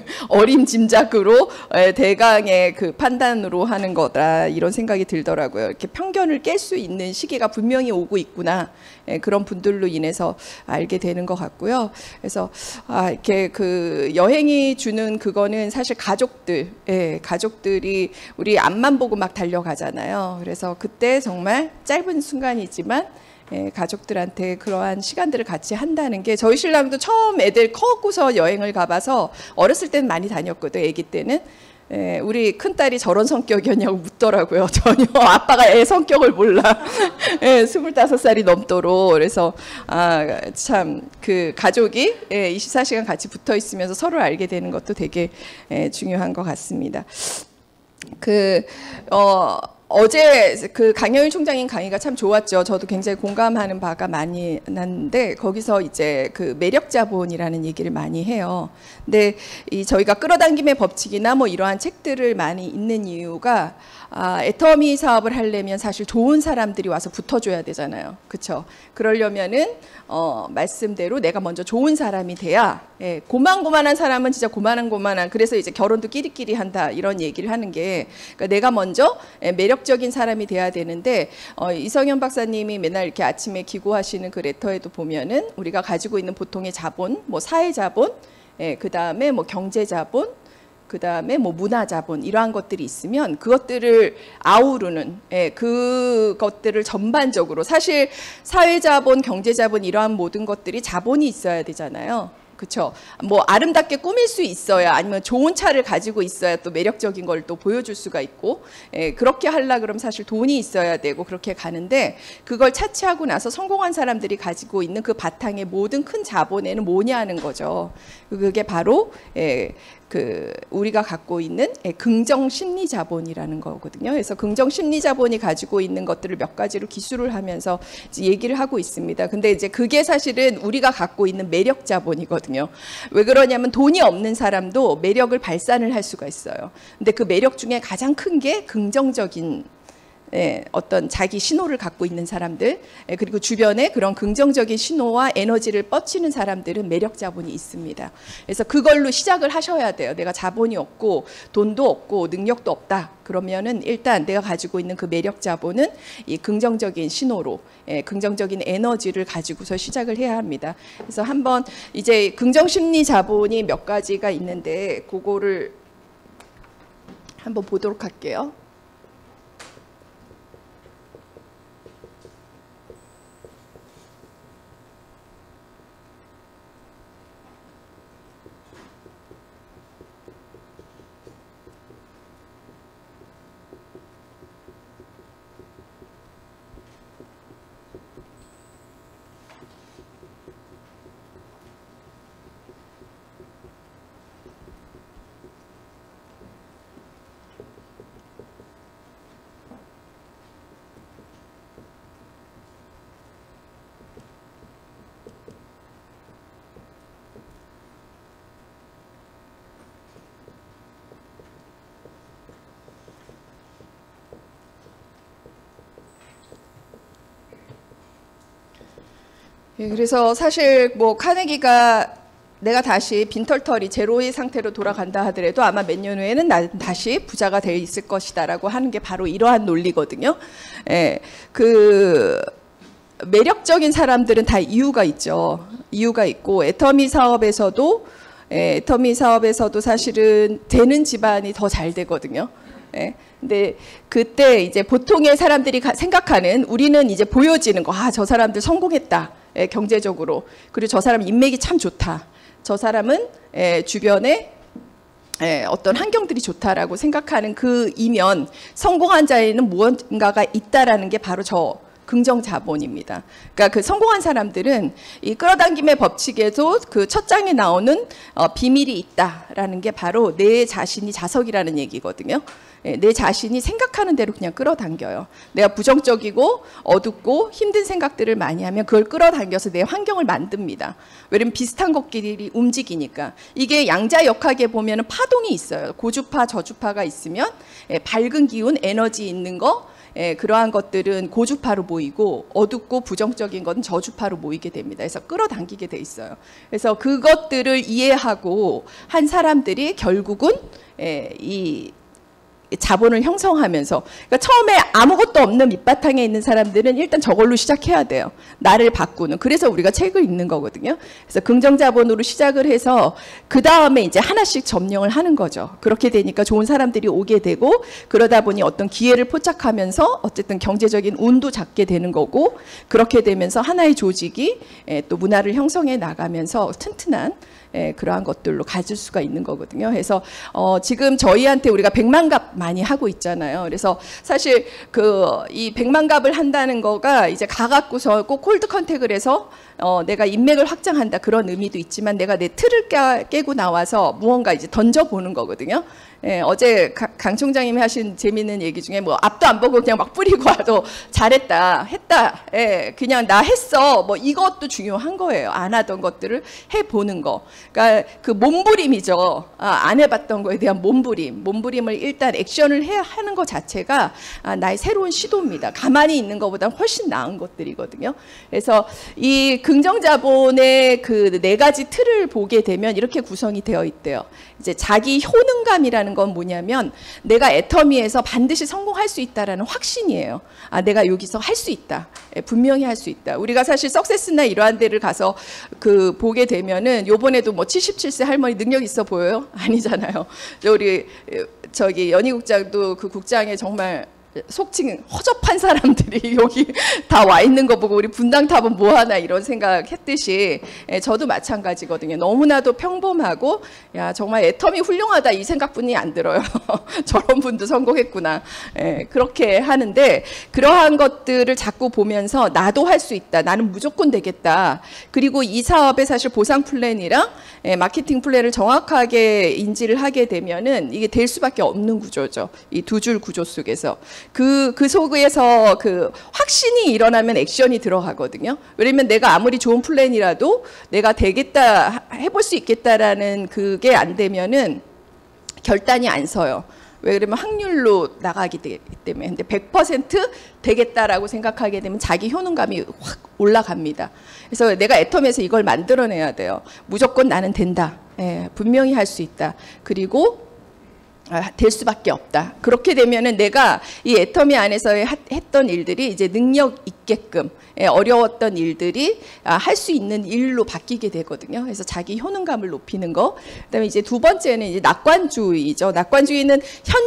어림짐작으로 대강의 판단으로 하는 거다 이런 생각이 들더라고요. 이렇게 편견을 깰 수 있는 시기가 분명히 오고 있구나. 그런 분들로 인해서 알게 되는 것 같고요. 그래서 이렇게 여행이 주는 그거는 사실 가족들이 우리 앞만 보고 막 달려가잖아요. 그래서 그때 정말 짧은 순간이지만 가족들한테 그러한 시간들을 같이 한다는 게 저희 신랑도 처음 애들 커고서 여행을 가봐서 어렸을 때는 많이 다녔거든요. 아기 때는. 우리 큰딸이 저런 성격이었냐고 묻더라고요. 전혀 아빠가 애 성격을 몰라. 25살이 넘도록. 그래서 참 가족이 24시간 같이 붙어 있으면서 서로를 알게 되는 것도 되게 중요한 것 같습니다. 어제 그 강영일 총장님 강의가 참 좋았죠. 저도 굉장히 공감하는 바가 많이 났는데 거기서 이제 그 매력 자본이라는 얘기를 많이 해요. 근데 이 저희가 끌어당김의 법칙이나 뭐 이러한 책들을 많이 읽는 이유가 애터미 사업을 하려면 사실 좋은 사람들이 와서 붙어줘야 되잖아요. 그렇죠? 그러려면은 말씀대로 내가 먼저 좋은 사람이 돼야, 예, 고만고만한 사람은 진짜 고만한 그래서 이제 결혼도 끼리끼리 한다 이런 얘기를 하는 게, 그러니까 내가 먼저 매력적인 사람이 돼야 되는데 이성현 박사님이 맨날 이렇게 아침에 기고하시는 그 레터에도 보면은 우리가 가지고 있는 보통의 자본, 뭐 사회 자본, 예, 그 다음에 뭐 경제 자본, 그 다음에 뭐 문화 자본 이러한 것들이 있으면 그것들을 아우르는, 예, 그것들을 전반적으로 사실 사회 자본, 경제 자본 이러한 모든 것들이 자본이 있어야 되잖아요. 그렇죠. 뭐 아름답게 꾸밀 수 있어야, 아니면 좋은 차를 가지고 있어야 또 매력적인 걸 또 보여줄 수가 있고, 예, 그렇게 하려 그러면 사실 돈이 있어야 되고 그렇게 가는데, 그걸 차치하고 나서 성공한 사람들이 가지고 있는 그 바탕의 모든 큰 자본에는 뭐냐는 거죠. 그게 바로 그 우리가 갖고 있는 긍정 심리 자본이라는 거거든요. 그래서 긍정 심리 자본이 가지고 있는 것들을 몇 가지로 기술을 하면서 이제 얘기를 하고 있습니다. 근데 이제 그게 사실은 우리가 갖고 있는 매력 자본이거든요. 왜 그러냐면 돈이 없는 사람도 매력을 발산을 할 수가 있어요. 근데 그 매력 중에 가장 큰 게 긍정적인, 예, 어떤 자기 신호를 갖고 있는 사람들, 예, 그리고 주변에 그런 긍정적인 신호와 에너지를 뻗치는 사람들은 매력 자본이 있습니다. 그래서 그걸로 시작을 하셔야 돼요. 내가 자본이 없고 돈도 없고 능력도 없다. 그러면은 일단 내가 가지고 있는 그 매력 자본은 이 긍정적인 신호로, 예, 긍정적인 에너지를 가지고서 시작을 해야 합니다. 그래서 한번 이제 긍정 심리 자본이 몇 가지가 있는데 그거를 한번 보도록 할게요. 예, 그래서 사실 뭐 카네기가 내가 다시 빈털터리 제로의 상태로 돌아간다 하더라도 아마 몇 년 후에는 난 다시 부자가 돼 있을 것이다라고 하는 게 바로 이러한 논리거든요. 예, 그 매력적인 사람들은 다 이유가 있죠. 이유가 있고 애터미 사업에서도 사실은 되는 집안이 더 잘 되거든요. 예. 근데 그때 이제 보통의 사람들이 생각하는, 우리는 이제 보여지는 거, 저 사람들 성공했다. 예, 경제적으로. 그리고 저 사람 인맥이 참 좋다. 저 사람은 주변에 어떤 환경들이 좋다라고 생각하는 그 이면 성공한 자에는 무언가가 있다라는 게 바로 저 긍정 자본입니다. 그러니까 그 성공한 사람들은 이 끌어당김의 법칙에도 그 첫 장에 나오는 비밀이 있다라는 게 바로 내 자신이 자석이라는 얘기거든요. 내 자신이 생각하는 대로 그냥 끌어당겨요. 내가 부정적이고 어둡고 힘든 생각들을 많이 하면 그걸 끌어당겨서 내 환경을 만듭니다. 왜냐면 비슷한 것끼리 움직이니까. 이게 양자역학에 보면 파동이 있어요. 고주파, 저주파가 있으면 밝은 기운, 에너지 있는 거, 그러한 것들은 고주파로 모이고 어둡고 부정적인 것은 저주파로 모이게 됩니다. 그래서 끌어당기게 돼 있어요. 그래서 그것들을 이해하고 한 사람들이 결국은 이 자본을 형성하면서, 그러니까 처음에 아무것도 없는 밑바탕에 있는 사람들은 일단 저걸로 시작해야 돼요. 나를 바꾸는. 그래서 우리가 책을 읽는 거거든요. 그래서 긍정 자본으로 시작을 해서 그 다음에 이제 하나씩 점령을 하는 거죠. 그렇게 되니까 좋은 사람들이 오게 되고, 그러다 보니 어떤 기회를 포착하면서 어쨌든 경제적인 운도 잡게 되는 거고, 그렇게 되면서 하나의 조직이 또 문화를 형성해 나가면서 튼튼한 그러한 것들로 가질 수가 있는 거거든요. 그래서 지금 저희한테 우리가 100만갑 많이 하고 있잖아요. 그래서 사실 이 100만갑을 한다는 거가 이제 가갖고서 꼭 콜드 컨택을 해서 내가 인맥을 확장한다 그런 의미도 있지만, 내가 내 틀을 깨고 나와서 무언가 이제 던져보는 거거든요. 어제 강 총장님이 하신 재미있는 얘기 중에 뭐 앞도 안 보고 그냥 막 뿌리고 와도 잘했다, 했다, 그냥 나 했어. 뭐 이것도 중요한 거예요. 안 하던 것들을 해보는 거. 그러니까 그 몸부림이죠. 안 해봤던 거에 대한 몸부림을 일단 액션을 해야 하는 것 자체가 나의 새로운 시도입니다. 가만히 있는 것보다 훨씬 나은 것들이거든요. 그래서 이 긍정자본의 그 네 가지 틀을 보게 되면 이렇게 구성이 되어 있대요. 이제 자기 효능감이라는 건 뭐냐면 내가 애터미에서 반드시 성공할 수 있다라는 확신이에요. 내가 여기서 할 수 있다. 분명히 할 수 있다. 우리가 사실 석세스나 이러한 데를 가서 그 보게 되면은 요번에도 뭐 77세 할머니 능력 있어 보여요? 아니잖아요. 우리 저기 연희국장도 그 국장에 정말 속칭 허접한 사람들이 여기 다 와 있는 거 보고 우리 분당탑은 뭐하나 이런 생각했듯이 저도 마찬가지거든요. 너무나도 평범하고 야 정말 애터미 훌륭하다 이 생각뿐이 안 들어요. 저런 분도 성공했구나. 그렇게 하는데 그러한 것들을 자꾸 보면서 나도 할 수 있다. 나는 무조건 되겠다. 그리고 이 사업의 사실 보상 플랜이랑 마케팅 플랜을 정확하게 인지를 하게 되면은 이게 될 수밖에 없는 구조죠. 이 두 줄 구조 속에서. 그 속에서 그 확신이 일어나면 액션이 들어가거든요. 왜냐면 내가 아무리 좋은 플랜이라도 내가 되겠다, 해볼 수 있겠다라는 그게 안 되면은 결단이 안 서요. 왜 그러면 확률로 나가기 때문에. 근데 100% 되겠다라고 생각하게 되면 자기 효능감이 확 올라갑니다. 그래서 내가 애텀에서 이걸 만들어내야 돼요. 무조건 나는 된다. 분명히 할 수 있다. 그리고 될 수밖에 없다. 그렇게 되면은 내가 이 애터미 안에서 했던 일들이 이제 능력 있게끔 어려웠던 일들이 할 수 있는 일로 바뀌게 되거든요. 그래서 자기 효능감을 높이는 거. 그다음에 이제 두 번째는 이제 낙관주의죠. 낙관주의는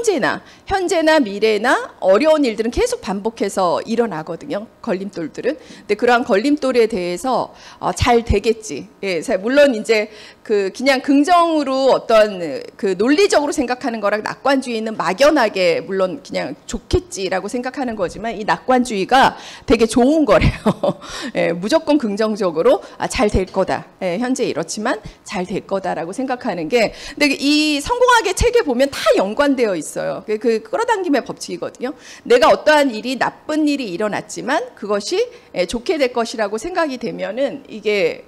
현재나 미래나 어려운 일들은 계속 반복해서 일어나거든요. 걸림돌들은. 근데 그러한 걸림돌에 대해서 잘 되겠지. 물론 이제 그냥 긍정으로 어떤 그 논리적으로 생각하는 거랑 낙관주의는 막연하게 물론 그냥 좋겠지라고 생각하는 거지만 이 낙관주의가 되게 좋은 거래요. 무조건 긍정적으로 잘 될 거다. 현재 이렇지만 잘 될 거다라고 생각하는 게 근데 이 성공하게 책에 보면 다 연관되어 있어요. 그 끌어당김의 법칙이거든요. 내가 어떠한 일이 나쁜 일이 일어났지만 그것이 좋게 될 것이라고 생각이 되면은 이게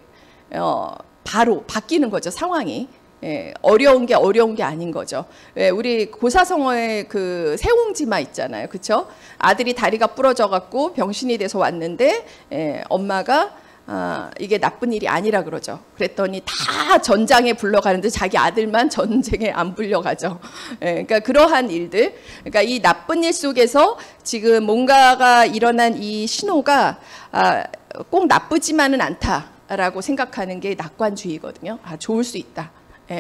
바로 바뀌는 거죠, 상황이. 어려운 게 아닌 거죠. 우리 고사성어의 그 세옹지마 있잖아요. 그쵸? 아들이 다리가 부러져 갖고 병신이 돼서 왔는데 엄마가 이게 나쁜 일이 아니라 그러죠. 그랬더니 다 전장에 불러가는데 자기 아들만 전쟁에 안 불려가죠. 그러니까 그러한 일들, 그러니까 이 나쁜 일 속에서 지금 뭔가가 일어난 이 신호가 꼭 나쁘지만은 않다라고 생각하는 게 낙관주의거든요. 좋을 수 있다.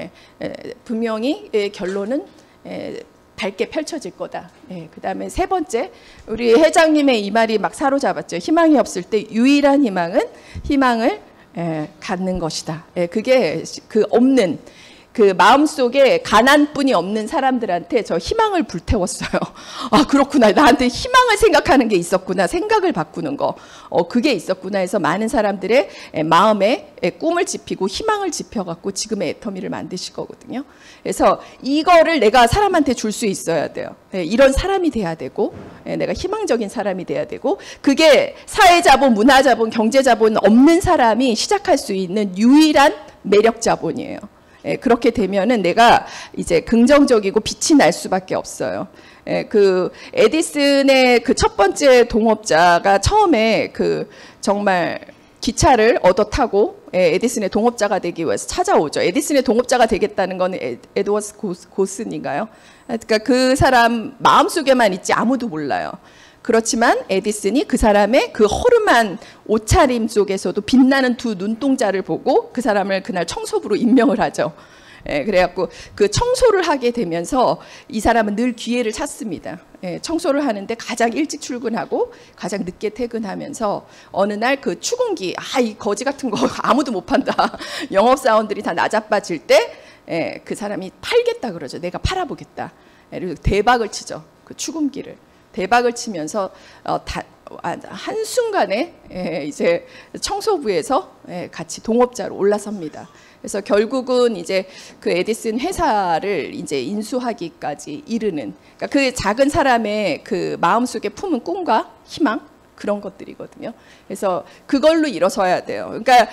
분명히 결론은 밝게 펼쳐질 거다. 그다음에 세 번째, 우리 회장님의 이 말이 막 사로잡았죠. 희망이 없을 때 유일한 희망을 갖는 것이다. 그게 그 없는 그 마음속에 가난뿐이 없는 사람들한테 저 희망을 불태웠어요. 그렇구나. 나한테 희망을 생각하는 게 있었구나. 생각을 바꾸는 거. 그게 있었구나 해서 많은 사람들의 마음에 꿈을 지피고 희망을 지펴갖고 지금의 애터미를 만드실 거거든요. 그래서 이거를 내가 사람한테 줄 수 있어야 돼요. 이런 사람이 돼야 되고 내가 희망적인 사람이 돼야 되고 그게 사회자본, 문화자본, 경제자본 없는 사람이 시작할 수 있는 유일한 매력자본이에요. 그렇게 되면은 내가 이제 긍정적이고 빛이 날 수밖에 없어요. 그 에디슨의 그 첫 번째 동업자가 처음에 그 정말 기차를 얻어 타고 에디슨의 동업자가 되기 위해서 찾아오죠. 에디슨의 동업자가 되겠다는 건 에드워드 고슨인가요? 그러니까 그 사람 마음속에만 있지 아무도 몰라요. 그렇지만 에디슨이 그 사람의 그 허름한 옷차림 속에서도 빛나는 두 눈동자를 보고 그 사람을 그날 청소부로 임명을 하죠. 그래갖고 그 청소를 하게 되면서 이 사람은 늘 기회를 찾습니다. 청소를 하는데 가장 일찍 출근하고 가장 늦게 퇴근하면서 어느 날 그 추궁기, 이 거지 같은 거 아무도 못 판다. 영업사원들이 다 나자빠질 때 그 사람이 팔겠다 그러죠. 내가 팔아보겠다. 그리고 대박을 치죠. 그 추궁기를. 대박을 치면서 한순간에 이제 청소부에서 같이 동업자로 올라섭니다. 그래서 결국은 이제 그 에디슨 회사를 이제 인수하기까지 이르는, 그러니까 그 작은 사람의 그 마음속에 품은 꿈과 희망, 그런 것들이거든요. 그래서 그걸로 일어서야 돼요. 그러니까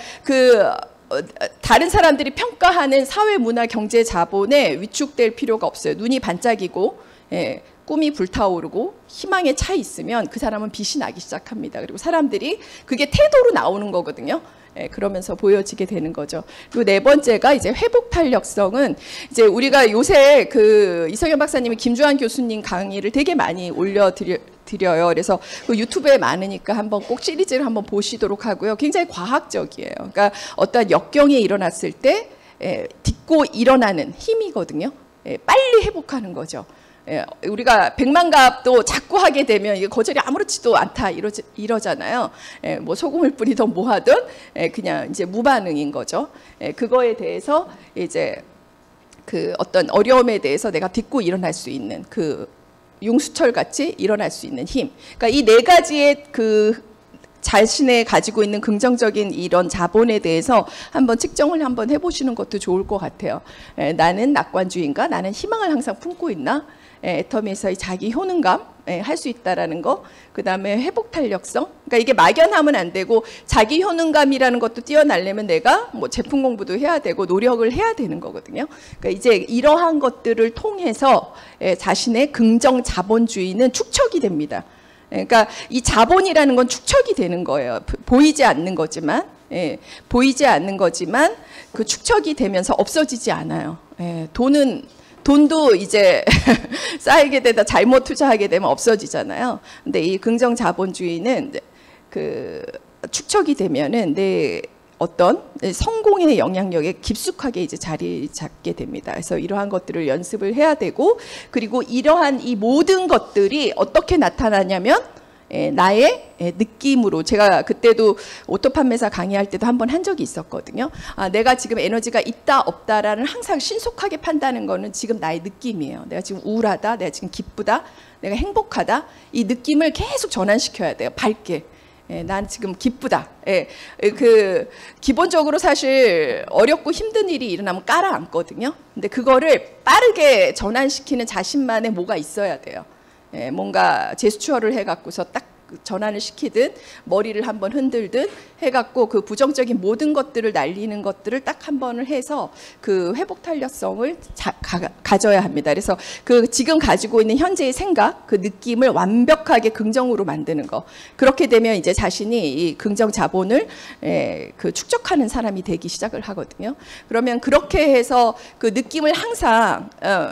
다른 사람들이 평가하는 사회, 문화, 경제, 자본에 위축될 필요가 없어요. 눈이 반짝이고 꿈이 불타오르고 희망에 차 있으면 그 사람은 빛이 나기 시작합니다. 그리고 사람들이 그게 태도로 나오는 거거든요. 그러면서 보여지게 되는 거죠. 그리고 네 번째가 이제 회복 탄력성은, 이제 우리가 요새 그 이성현 박사님이 김주환 교수님 강의를 되게 많이 올려드려요. 그래서 그 유튜브에 많으니까 한번 꼭 시리즈를 한번 보시도록 하고요. 굉장히 과학적이에요. 그러니까 어떤 역경이 일어났을 때 딛고 일어나는 힘이거든요. 빨리 회복하는 거죠. 우리가 백만갑도 자꾸 하게 되면 이게 거절이 아무렇지도 않다 이러잖아요. 뭐 소금을 뿌리든 뭐 하든 그냥 이제 무반응인 거죠. 그거에 대해서 이제 그 어떤 어려움에 대해서 내가 딛고 일어날 수 있는, 그 용수철 같이 일어날 수 있는 힘. 그러니까 이 네 가지의 그 자신의 가지고 있는 긍정적인 이런 자본에 대해서 한번 측정을 한번 해보시는 것도 좋을 것 같아요. 나는 낙관주의인가? 나는 희망을 항상 품고 있나? 애터미에서의 자기 효능감 할 수 있다라는 거, 그 다음에 회복 탄력성. 그러니까 이게 막연하면 안 되고 자기 효능감이라는 것도 뛰어나려면 내가 뭐 제품 공부도 해야 되고 노력을 해야 되는 거거든요. 그러니까 이제 이러한 것들을 통해서 자신의 긍정 자본주의는 축적이 됩니다. 그러니까 이 자본이라는 건 축적이 되는 거예요. 보이지 않는 거지만, 보이지 않는 거지만 그 축적이 되면서 없어지지 않아요. 돈도 이제 쌓이게 되다 잘못 투자하게 되면 없어지잖아요. 근데 이 긍정 자본주의는 그 축적이 되면은 내 어떤 성공의 영향력에 깊숙하게 이제 자리 잡게 됩니다. 그래서 이러한 것들을 연습을 해야 되고, 그리고 이러한 이 모든 것들이 어떻게 나타나냐면 나의 느낌으로, 제가 그때도 오토 판매사 강의할 때도 한번 한 적이 있었거든요. 내가 지금 에너지가 있다 없다라는 항상 신속하게 판단하는 거는 지금 나의 느낌이에요. 내가 지금 우울하다, 내가 지금 기쁘다, 내가 행복하다, 이 느낌을 계속 전환시켜야 돼요. 밝게. 난 지금 기쁘다. 그 기본적으로 사실 어렵고 힘든 일이 일어나면 깔아앉거든요. 근데 그거를 빠르게 전환시키는 자신만의 뭐가 있어야 돼요. 뭔가 제스처를 해갖고서 딱 전환을 시키든 머리를 한번 흔들든 해갖고 그 부정적인 모든 것들을 날리는 것들을 딱 한 번을 해서 그 회복 탄력성을 가져야 합니다. 그래서 그 지금 가지고 있는 현재의 생각, 그 느낌을 완벽하게 긍정으로 만드는 거. 그렇게 되면 이제 자신이 이 긍정 자본을 그 축적하는 사람이 되기 시작을 하거든요. 그러면 그렇게 해서 그 느낌을 항상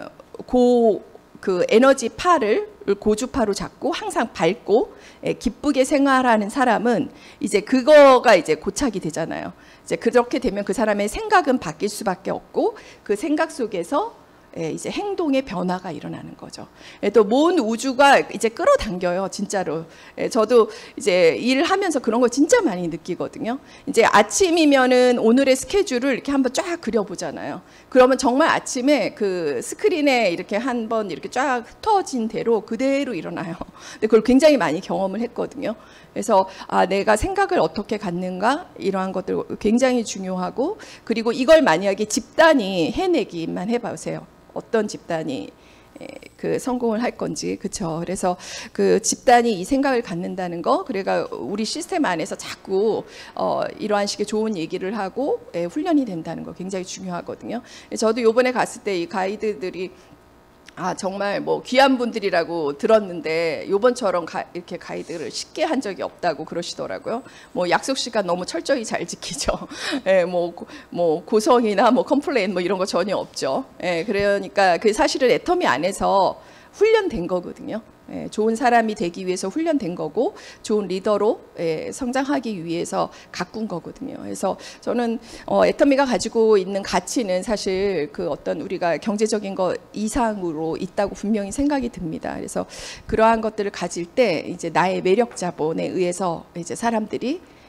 그 에너지 파를 고주파로 잡고 항상 밝고 기쁘게 생활하는 사람은 이제 그거가 이제 고착이 되잖아요. 이제 그렇게 되면 그 사람의 생각은 바뀔 수밖에 없고 그 생각 속에서 이제 행동의 변화가 일어나는 거죠. 또 모든 우주가 이제 끌어당겨요, 진짜로. 저도 이제 일을 하면서 그런 거 진짜 많이 느끼거든요. 이제 아침이면은 오늘의 스케줄을 이렇게 한번 쫙 그려보잖아요. 그러면 정말 아침에 그 스크린에 이렇게 한번 이렇게 쫙 흩어진 대로 그대로 일어나요. 근데 그걸 굉장히 많이 경험을 했거든요. 그래서 내가 생각을 어떻게 갖는가, 이러한 것들 굉장히 중요하고, 그리고 이걸 만약에 집단이 해내기만 해보세요. 어떤 집단이 그 성공을 할 건지, 그렇죠. 그래서 그 집단이 이 생각을 갖는다는 거, 그러니까 우리 시스템 안에서 자꾸 이러한 식의 좋은 얘기를 하고 훈련이 된다는 거 굉장히 중요하거든요. 저도 요번에 갔을 때 이 가이드들이 정말 뭐 귀한 분들이라고 들었는데 요번처럼 이렇게 가이드를 쉽게 한 적이 없다고 그러시더라고요. 뭐 약속 시간 너무 철저히 잘 지키죠. 뭐 고성이나 뭐 컴플레인 뭐 이런 거 전혀 없죠. 그러니까 그 사실은 애터미 안에서 훈련된 거거든요. 좋은 사람이 되기 위해서 훈련된 거고, 좋은 리더로 성장하기 위해서 가꾼 거거든요. 그래서 저는 애터미가 가지고 있는 가치는 사실 그 어떤 우리가 경제적인 거 이상으로 있다고 분명히 생각이 듭니다. 그래서 그러한 것들을 가질 때 이제 나의 매력 자본에 의해서 이제 사람들이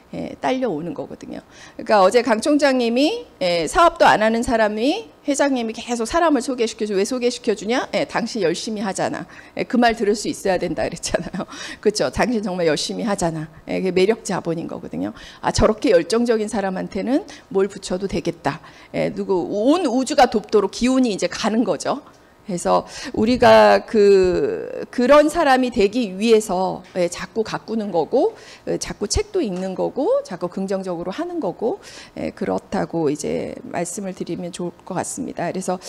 딸려오는 거거든요. 그러니까 어제 강 총장님이 사업도 안 하는 사람이 회장님이 계속 사람을 소개시켜줘. 왜 소개시켜주냐? 당신 열심히 하잖아. 그 말 들을 수 있어야 된다 그랬잖아요. 그렇죠? 당신 정말 열심히 하잖아. 그게 매력 자본인 거거든요. 아, 저렇게 열정적인 사람한테는 뭘 붙여도 되겠다. 온 우주가 돕도록 기운이 이제 가는 거죠. 그래서 우리가 그런 사람이 되기 위해서 자꾸 가꾸는 거고, 자꾸 책도 읽는 거고, 자꾸 긍정적으로 하는 거고, 그렇다고 이제 말씀을 드리면 좋을 것 같습니다. 그래서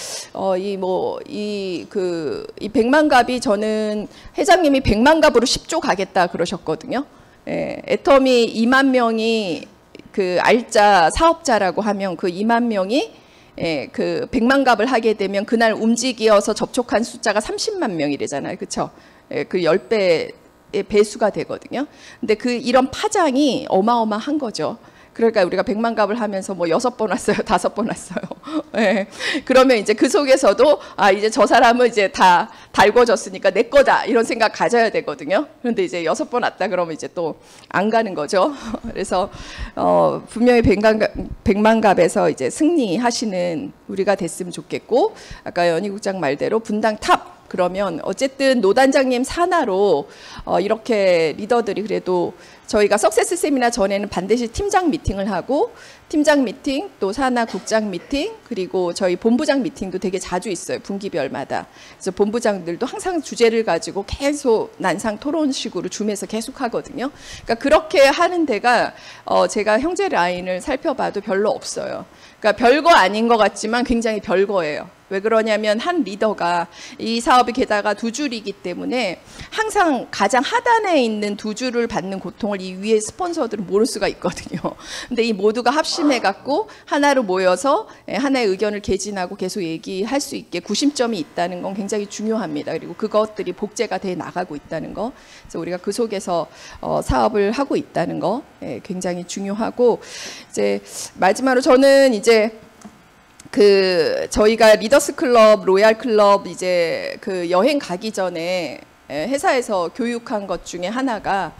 이 백만갑이, 저는 회장님이 백만갑으로 10조 가겠다 그러셨거든요. 애터미 2만 명이 그 알짜 사업자라고 하면 그 2만 명이 그 100만 갑을 하게 되면 그날 움직여서 접촉한 숫자가 30만 명이래잖아요. 그렇죠? 그 10배의 배수가 되거든요. 근데 이런 파장이 어마어마한 거죠. 그러니까 우리가 100만 갑을 하면서 뭐 6번 왔어요, 5번 왔어요. 그러면 이제 그 속에서도 이제 저 사람은 이제 다 달궈졌으니까 내 거다 이런 생각 가져야 되거든요. 그런데 이제 6번 왔다 그러면 이제 또 안 가는 거죠. 그래서 분명히 100만 갑에서 이제 승리하시는 우리가 됐으면 좋겠고, 아까 연희 국장 말대로 분당 탑. 그러면 어쨌든 노단장님 산하로 이렇게 리더들이, 그래도 저희가 석세스 세미나 전에는 반드시 팀장 미팅을 하고, 팀장 미팅, 또 산하 국장 미팅, 그리고 저희 본부장 미팅도 되게 자주 있어요. 분기별마다. 그래서 본부장들도 항상 주제를 가지고 계속 난상 토론식으로 줌에서 계속 하거든요. 그러니까 그렇게 하는 데가 제가 형제 라인을 살펴봐도 별로 없어요. 그러니까 별거 아닌 것 같지만 굉장히 별거예요. 왜 그러냐면 한 리더가, 이 사업이 게다가 두 줄이기 때문에 항상 가장 하단에 있는 두 줄을 받는 고통을 이 위에 스폰서들은 모를 수가 있거든요. 근데 이 모두가 합심해 갖고 하나로 모여서 하나의 의견을 개진하고 계속 얘기할 수 있게 구심점이 있다는 건 굉장히 중요합니다. 그리고 그것들이 복제가 돼 나가고 있다는 거, 그래서 우리가 그 속에서 사업을 하고 있다는 거 굉장히 중요하고, 이제 마지막으로 저는 이제 저희가 리더스 클럽, 로얄 클럽 이제 그 여행 가기 전에 회사에서 교육한 것 중에 하나가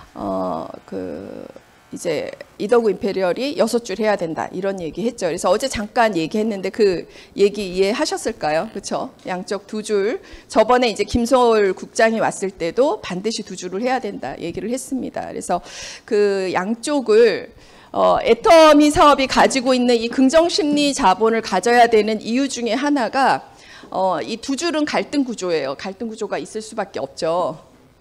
이제 이더구 임페리얼이 6줄 해야 된다 이런 얘기 했죠. 그래서 어제 잠깐 얘기했는데 그 얘기 이해하셨을까요? 그렇죠? 양쪽 2줄. 저번에 이제 김소월 국장이 왔을 때도 반드시 2줄을 해야 된다 얘기를 했습니다. 그래서 그 양쪽을 애터미 사업이 가지고 있는 이 긍정심리 자본을 가져야 되는 이유 중에 하나가 이 2줄은 갈등 구조예요. 갈등 구조가 있을 수밖에 없죠.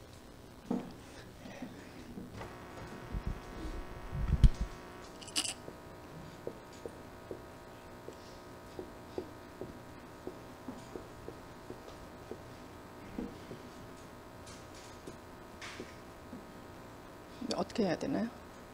어떻게 해야 되나요?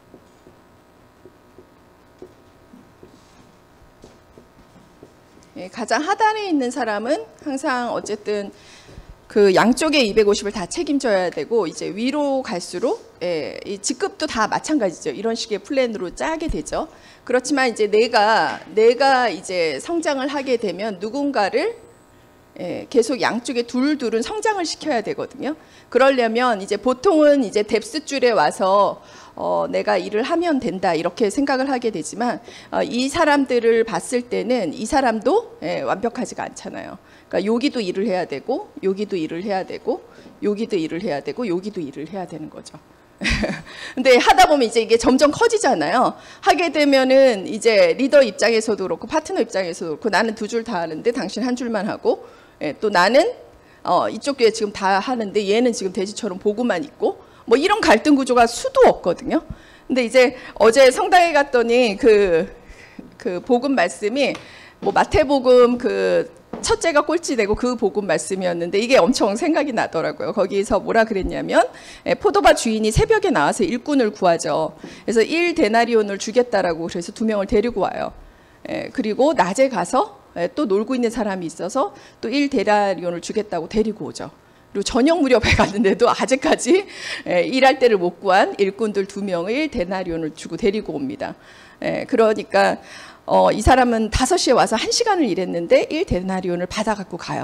가장 하단에 있는 사람은 항상 어쨌든 그 양쪽의 250을 다 책임져야 되고, 이제 위로 갈수록 이 직급도 다 마찬가지죠. 이런 식의 플랜으로 짜게 되죠. 그렇지만 이제 내가 이제 성장을 하게 되면 누군가를 계속 양쪽에 둘은 성장을 시켜야 되거든요. 그러려면 이제 보통은 이제 뎁스 줄에 와서 내가 일을 하면 된다 이렇게 생각을 하게 되지만, 이 사람들을 봤을 때는 이 사람도 완벽하지가 않잖아요. 그러니까 여기도 일을 해야 되고, 여기도 일을 해야 되고, 여기도 일을 해야 되고, 여기도 일을 해야 되는 거죠. 근데 하다 보면 이제 이게 점점 커지잖아요. 하게 되면은 이제 리더 입장에서도 그렇고 파트너 입장에서도 그렇고, 나는 2줄 다 하는데 당신 1줄만 하고, 또 나는 이쪽 교회 지금 다 하는데 얘는 지금 돼지처럼 보고만 있고, 뭐 이런 갈등 구조가 수도 없거든요. 근데 이제 어제 성당에 갔더니 그 복음 말씀이 뭐 마태복음 첫째가 꼴찌되고 그 복음 말씀이었는데, 이게 엄청 생각이 나더라고요. 거기서 뭐라 그랬냐면, 포도밭 주인이 새벽에 나와서 일꾼을 구하죠. 그래서 1데나리온을 주겠다라고 그래서 2명을 데리고 와요. 그리고 낮에 가서 또 놀고 있는 사람이 있어서 또 1데나리온을 주겠다고 데리고 오죠. 그리고 저녁 무렵에 갔는데도 아직까지 일할 때를 못 구한 일꾼들 2명을 1데나리온을 주고 데리고 옵니다. 그러니까 이 사람은 5시에 와서 1시간을 일했는데 1데나리온을 받아 갖고 가요.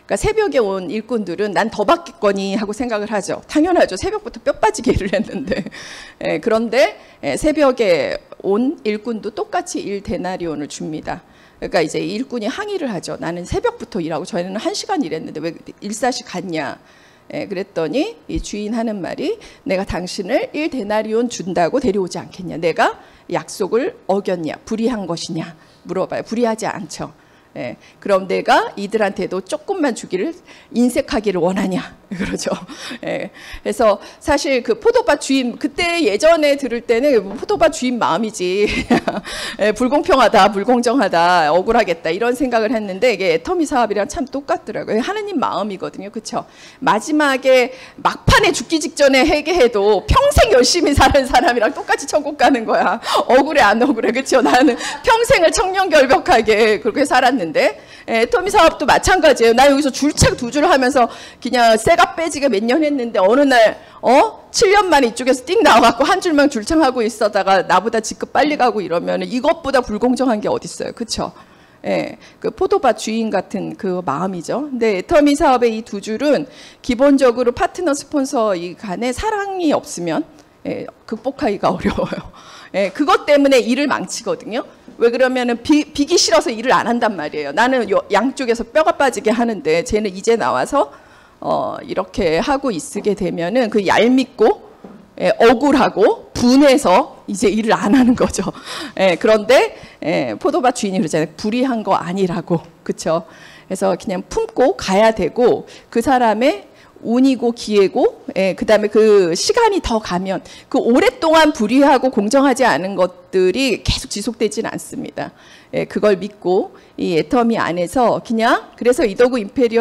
그러니까 새벽에 온 일꾼들은 난 더 받겠거니 하고 생각을 하죠. 당연하죠. 새벽부터 뼈 빠지게 일을 했는데. 그런데 새벽에 온 일꾼도 똑같이 1데나리온을 줍니다. 그러니까 이제 일꾼이 항의를 하죠. 나는 새벽부터 일하고 저희는 1시간 일했는데 왜 일사시 갔냐. 그랬더니 이 주인 하는 말이 내가 당신을 1데나리온 준다고 데려오지 않겠냐. 내가 약속을 어겼냐. 불의한 것이냐. 물어봐요. 불의하지 않죠. 그럼 내가 이들한테도 조금만 주기를 인색하기를 원하냐 그러죠. 그래서 사실 그 포도밭 주인 그때 예전에 들을 때는 포도밭 주인 마음이지 불공평하다, 불공정하다, 억울하겠다 이런 생각을 했는데 이게 애터미 사업이랑 참 똑같더라고요. 하느님 마음이거든요, 그렇죠? 마지막에 막판에 죽기 직전에 회개해도 평생 열심히 사는 사람이랑 똑같이 천국 가는 거야. 억울해 안 억울해, 그렇죠? 나는 평생을 청렴결벽하게 그렇게 살았는데. 애터미 사업도 마찬가지예요. 나 여기서 줄책 2줄 하면서 그냥 쇠가 빼지게 몇 년 했는데 어느 날 7년 만에 이쪽에서 띵 나와갖고 한 줄만 줄창하고 있어다가 나보다 직급 빨리 가고 이러면 이것보다 불공정한 게 어딨어요, 그렇죠? 그 포도밭 주인 같은 그 마음이죠. 근데 애터미 사업의 이 2줄은 기본적으로 파트너 스폰서 이 간에 사랑이 없으면 극복하기가 어려워요. 그것 때문에 일을 망치거든요. 왜 그러면은 비기 싫어서 일을 안 한단 말이에요. 나는 양쪽에서 뼈가 빠지게 하는데 쟤는 이제 나와서 이렇게 하고 있게 되면은 그 얄밉고 억울하고 분해서 이제 일을 안 하는 거죠. 그런데 포도밭 주인이 그러잖아요. 불의한 거 아니라고, 그렇죠? 그래서 그냥 품고 가야 되고 그 사람의 운이고 기회고, 그다음에 그 시간이 더 가면 그 오랫동안 불의하고 공정하지 않은 것들이 계속 지속되지는 않습니다. 그걸 믿고 이 애터미 안에서 그냥 그래서 이더구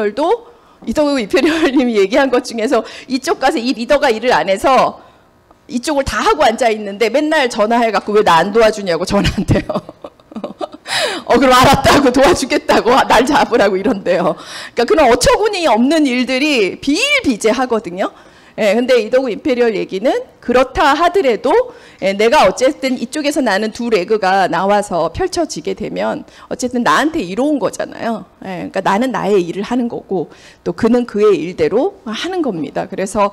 임페리얼님이 얘기한 것 중에서 이쪽 가서 이 리더가 일을 안 해서 이쪽을 다 하고 앉아 있는데 맨날 전화해갖고 왜 나 안 도와주냐고 전화한대요. 그럼 알았다고 도와주겠다고 날 잡으라고 이런대요. 그러니까 그런 어처구니 없는 일들이 비일비재하거든요. 근데 이더구 임페리얼 얘기는 그렇다 하더라도 내가 어쨌든 이쪽에서 나는 두 레그가 나와서 펼쳐지게 되면 어쨌든 나한테 이로운 거잖아요. 그러니까 나는 나의 일을 하는 거고 또 그는 그의 일대로 하는 겁니다. 그래서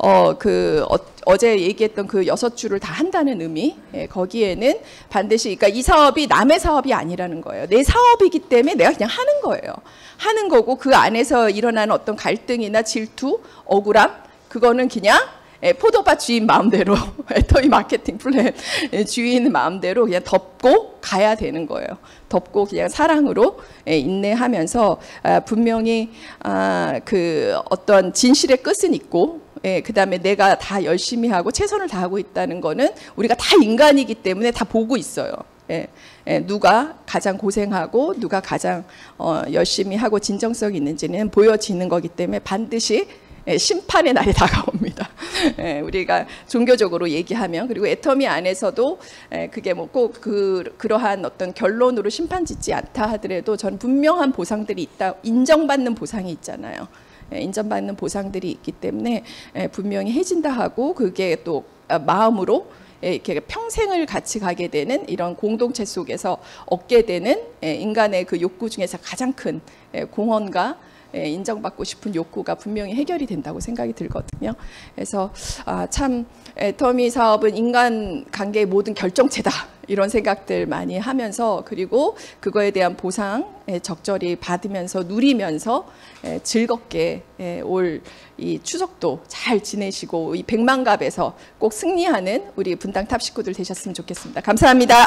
어제 얘기했던 그 6줄을 다 한다는 의미, 거기에는 반드시 그러니까 이 사업이 남의 사업이 아니라는 거예요. 내 사업이기 때문에 내가 그냥 하는 거예요. 하는 거고 그 안에서 일어나는 어떤 갈등이나 질투, 억울함 그거는 그냥 포도밭 주인 마음대로 애터미 마케팅 플랜 주인 마음대로 그냥 덮고 가야 되는 거예요. 덮고 그냥 사랑으로 인내하면서 분명히 그 어떤 진실의 끝은 있고 그다음에 내가 다 열심히 하고 최선을 다하고 있다는 거는 우리가 다 인간이기 때문에 다 보고 있어요. 누가 가장 고생하고 누가 가장 열심히 하고 진정성이 있는지는 보여지는 거기 때문에 반드시 심판의 날이 다가옵니다. 우리가 종교적으로 얘기하면 그리고 애터미 안에서도 그게 뭐 꼭 그러한 어떤 결론으로 심판짓지 않다 하더라도 저는 분명한 보상들이 있다. 인정받는 보상이 있잖아요. 인정받는 보상들이 있기 때문에 분명히 해진다 하고 그게 또 마음으로 이렇게 평생을 같이 가게 되는 이런 공동체 속에서 얻게 되는 인간의 그 욕구 중에서 가장 큰 공헌과 인정받고 싶은 욕구가 분명히 해결이 된다고 생각이 들거든요. 그래서 참 애터미 사업은 인간 관계의 모든 결정체다 이런 생각들 많이 하면서 그리고 그거에 대한 보상 적절히 받으면서 누리면서 즐겁게 올 이 추석도 잘 지내시고 이 백만갑에서 꼭 승리하는 우리 분당 탑 식구들 되셨으면 좋겠습니다. 감사합니다.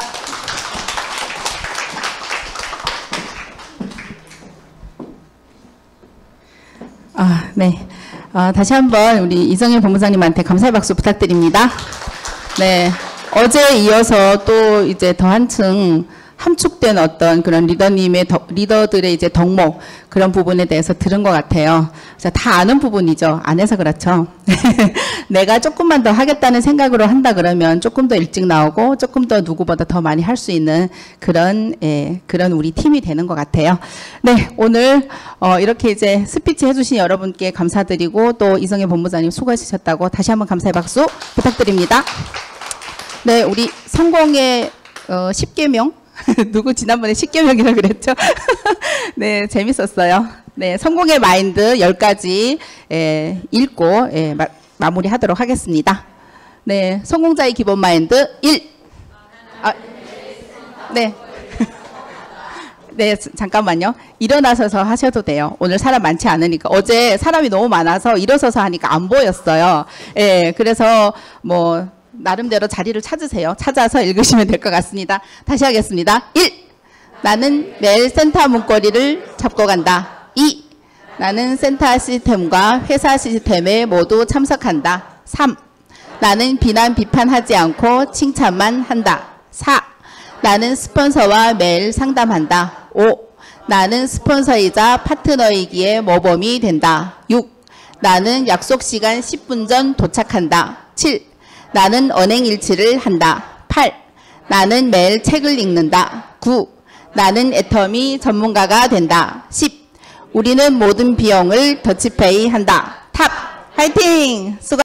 네. 다시 한번 우리 이성일 본부장님한테 감사의 박수 부탁드립니다. 네. 어제 이어서 또 이제 더 한층 함축된 어떤 그런 리더들의 이제 덕목 그런 부분에 대해서 들은 것 같아요. 다 아는 부분이죠. 안 해서 그렇죠. 내가 조금만 더 하겠다는 생각으로 한다 그러면 조금 더 일찍 나오고 조금 더 누구보다 더 많이 할 수 있는 그런 우리 팀이 되는 것 같아요. 네, 오늘 이렇게 이제 스피치 해주신 여러분께 감사드리고 또 이성애 본부장님 수고하셨다고 다시 한번 감사의 박수 부탁드립니다. 네, 우리 성공의 10계명 누구 지난번에 10계명이라 그랬죠? 네, 재밌었어요. 네, 성공의 마인드 10가지 읽고 마무리하도록 하겠습니다. 네, 성공자의 기본 마인드 1. 네. 네, 잠깐만요. 일어나셔서 하셔도 돼요. 오늘 사람 많지 않으니까. 어제 사람이 너무 많아서 일어서서 하니까 안 보였어요. 예, 그래서 뭐 나름대로 자리를 찾으세요. 찾아서 읽으시면 될 것 같습니다. 다시 하겠습니다. 1. 나는 매일 센터 문고리를 잡고 간다. 2. 나는 센터 시스템과 회사 시스템에 모두 참석한다. 3. 나는 비난 비판하지 않고 칭찬만 한다. 4. 나는 스폰서와 매일 상담한다. 5. 나는 스폰서이자 파트너이기에 모범이 된다. 6. 나는 약속 시간 10분 전 도착한다. 7. 나는 언행일치를 한다. 8. 나는 매일 책을 읽는다. 9. 나는 애터미 전문가가 된다. 10. 우리는 모든 비용을 더치페이 한다. 탑! 화이팅! 수고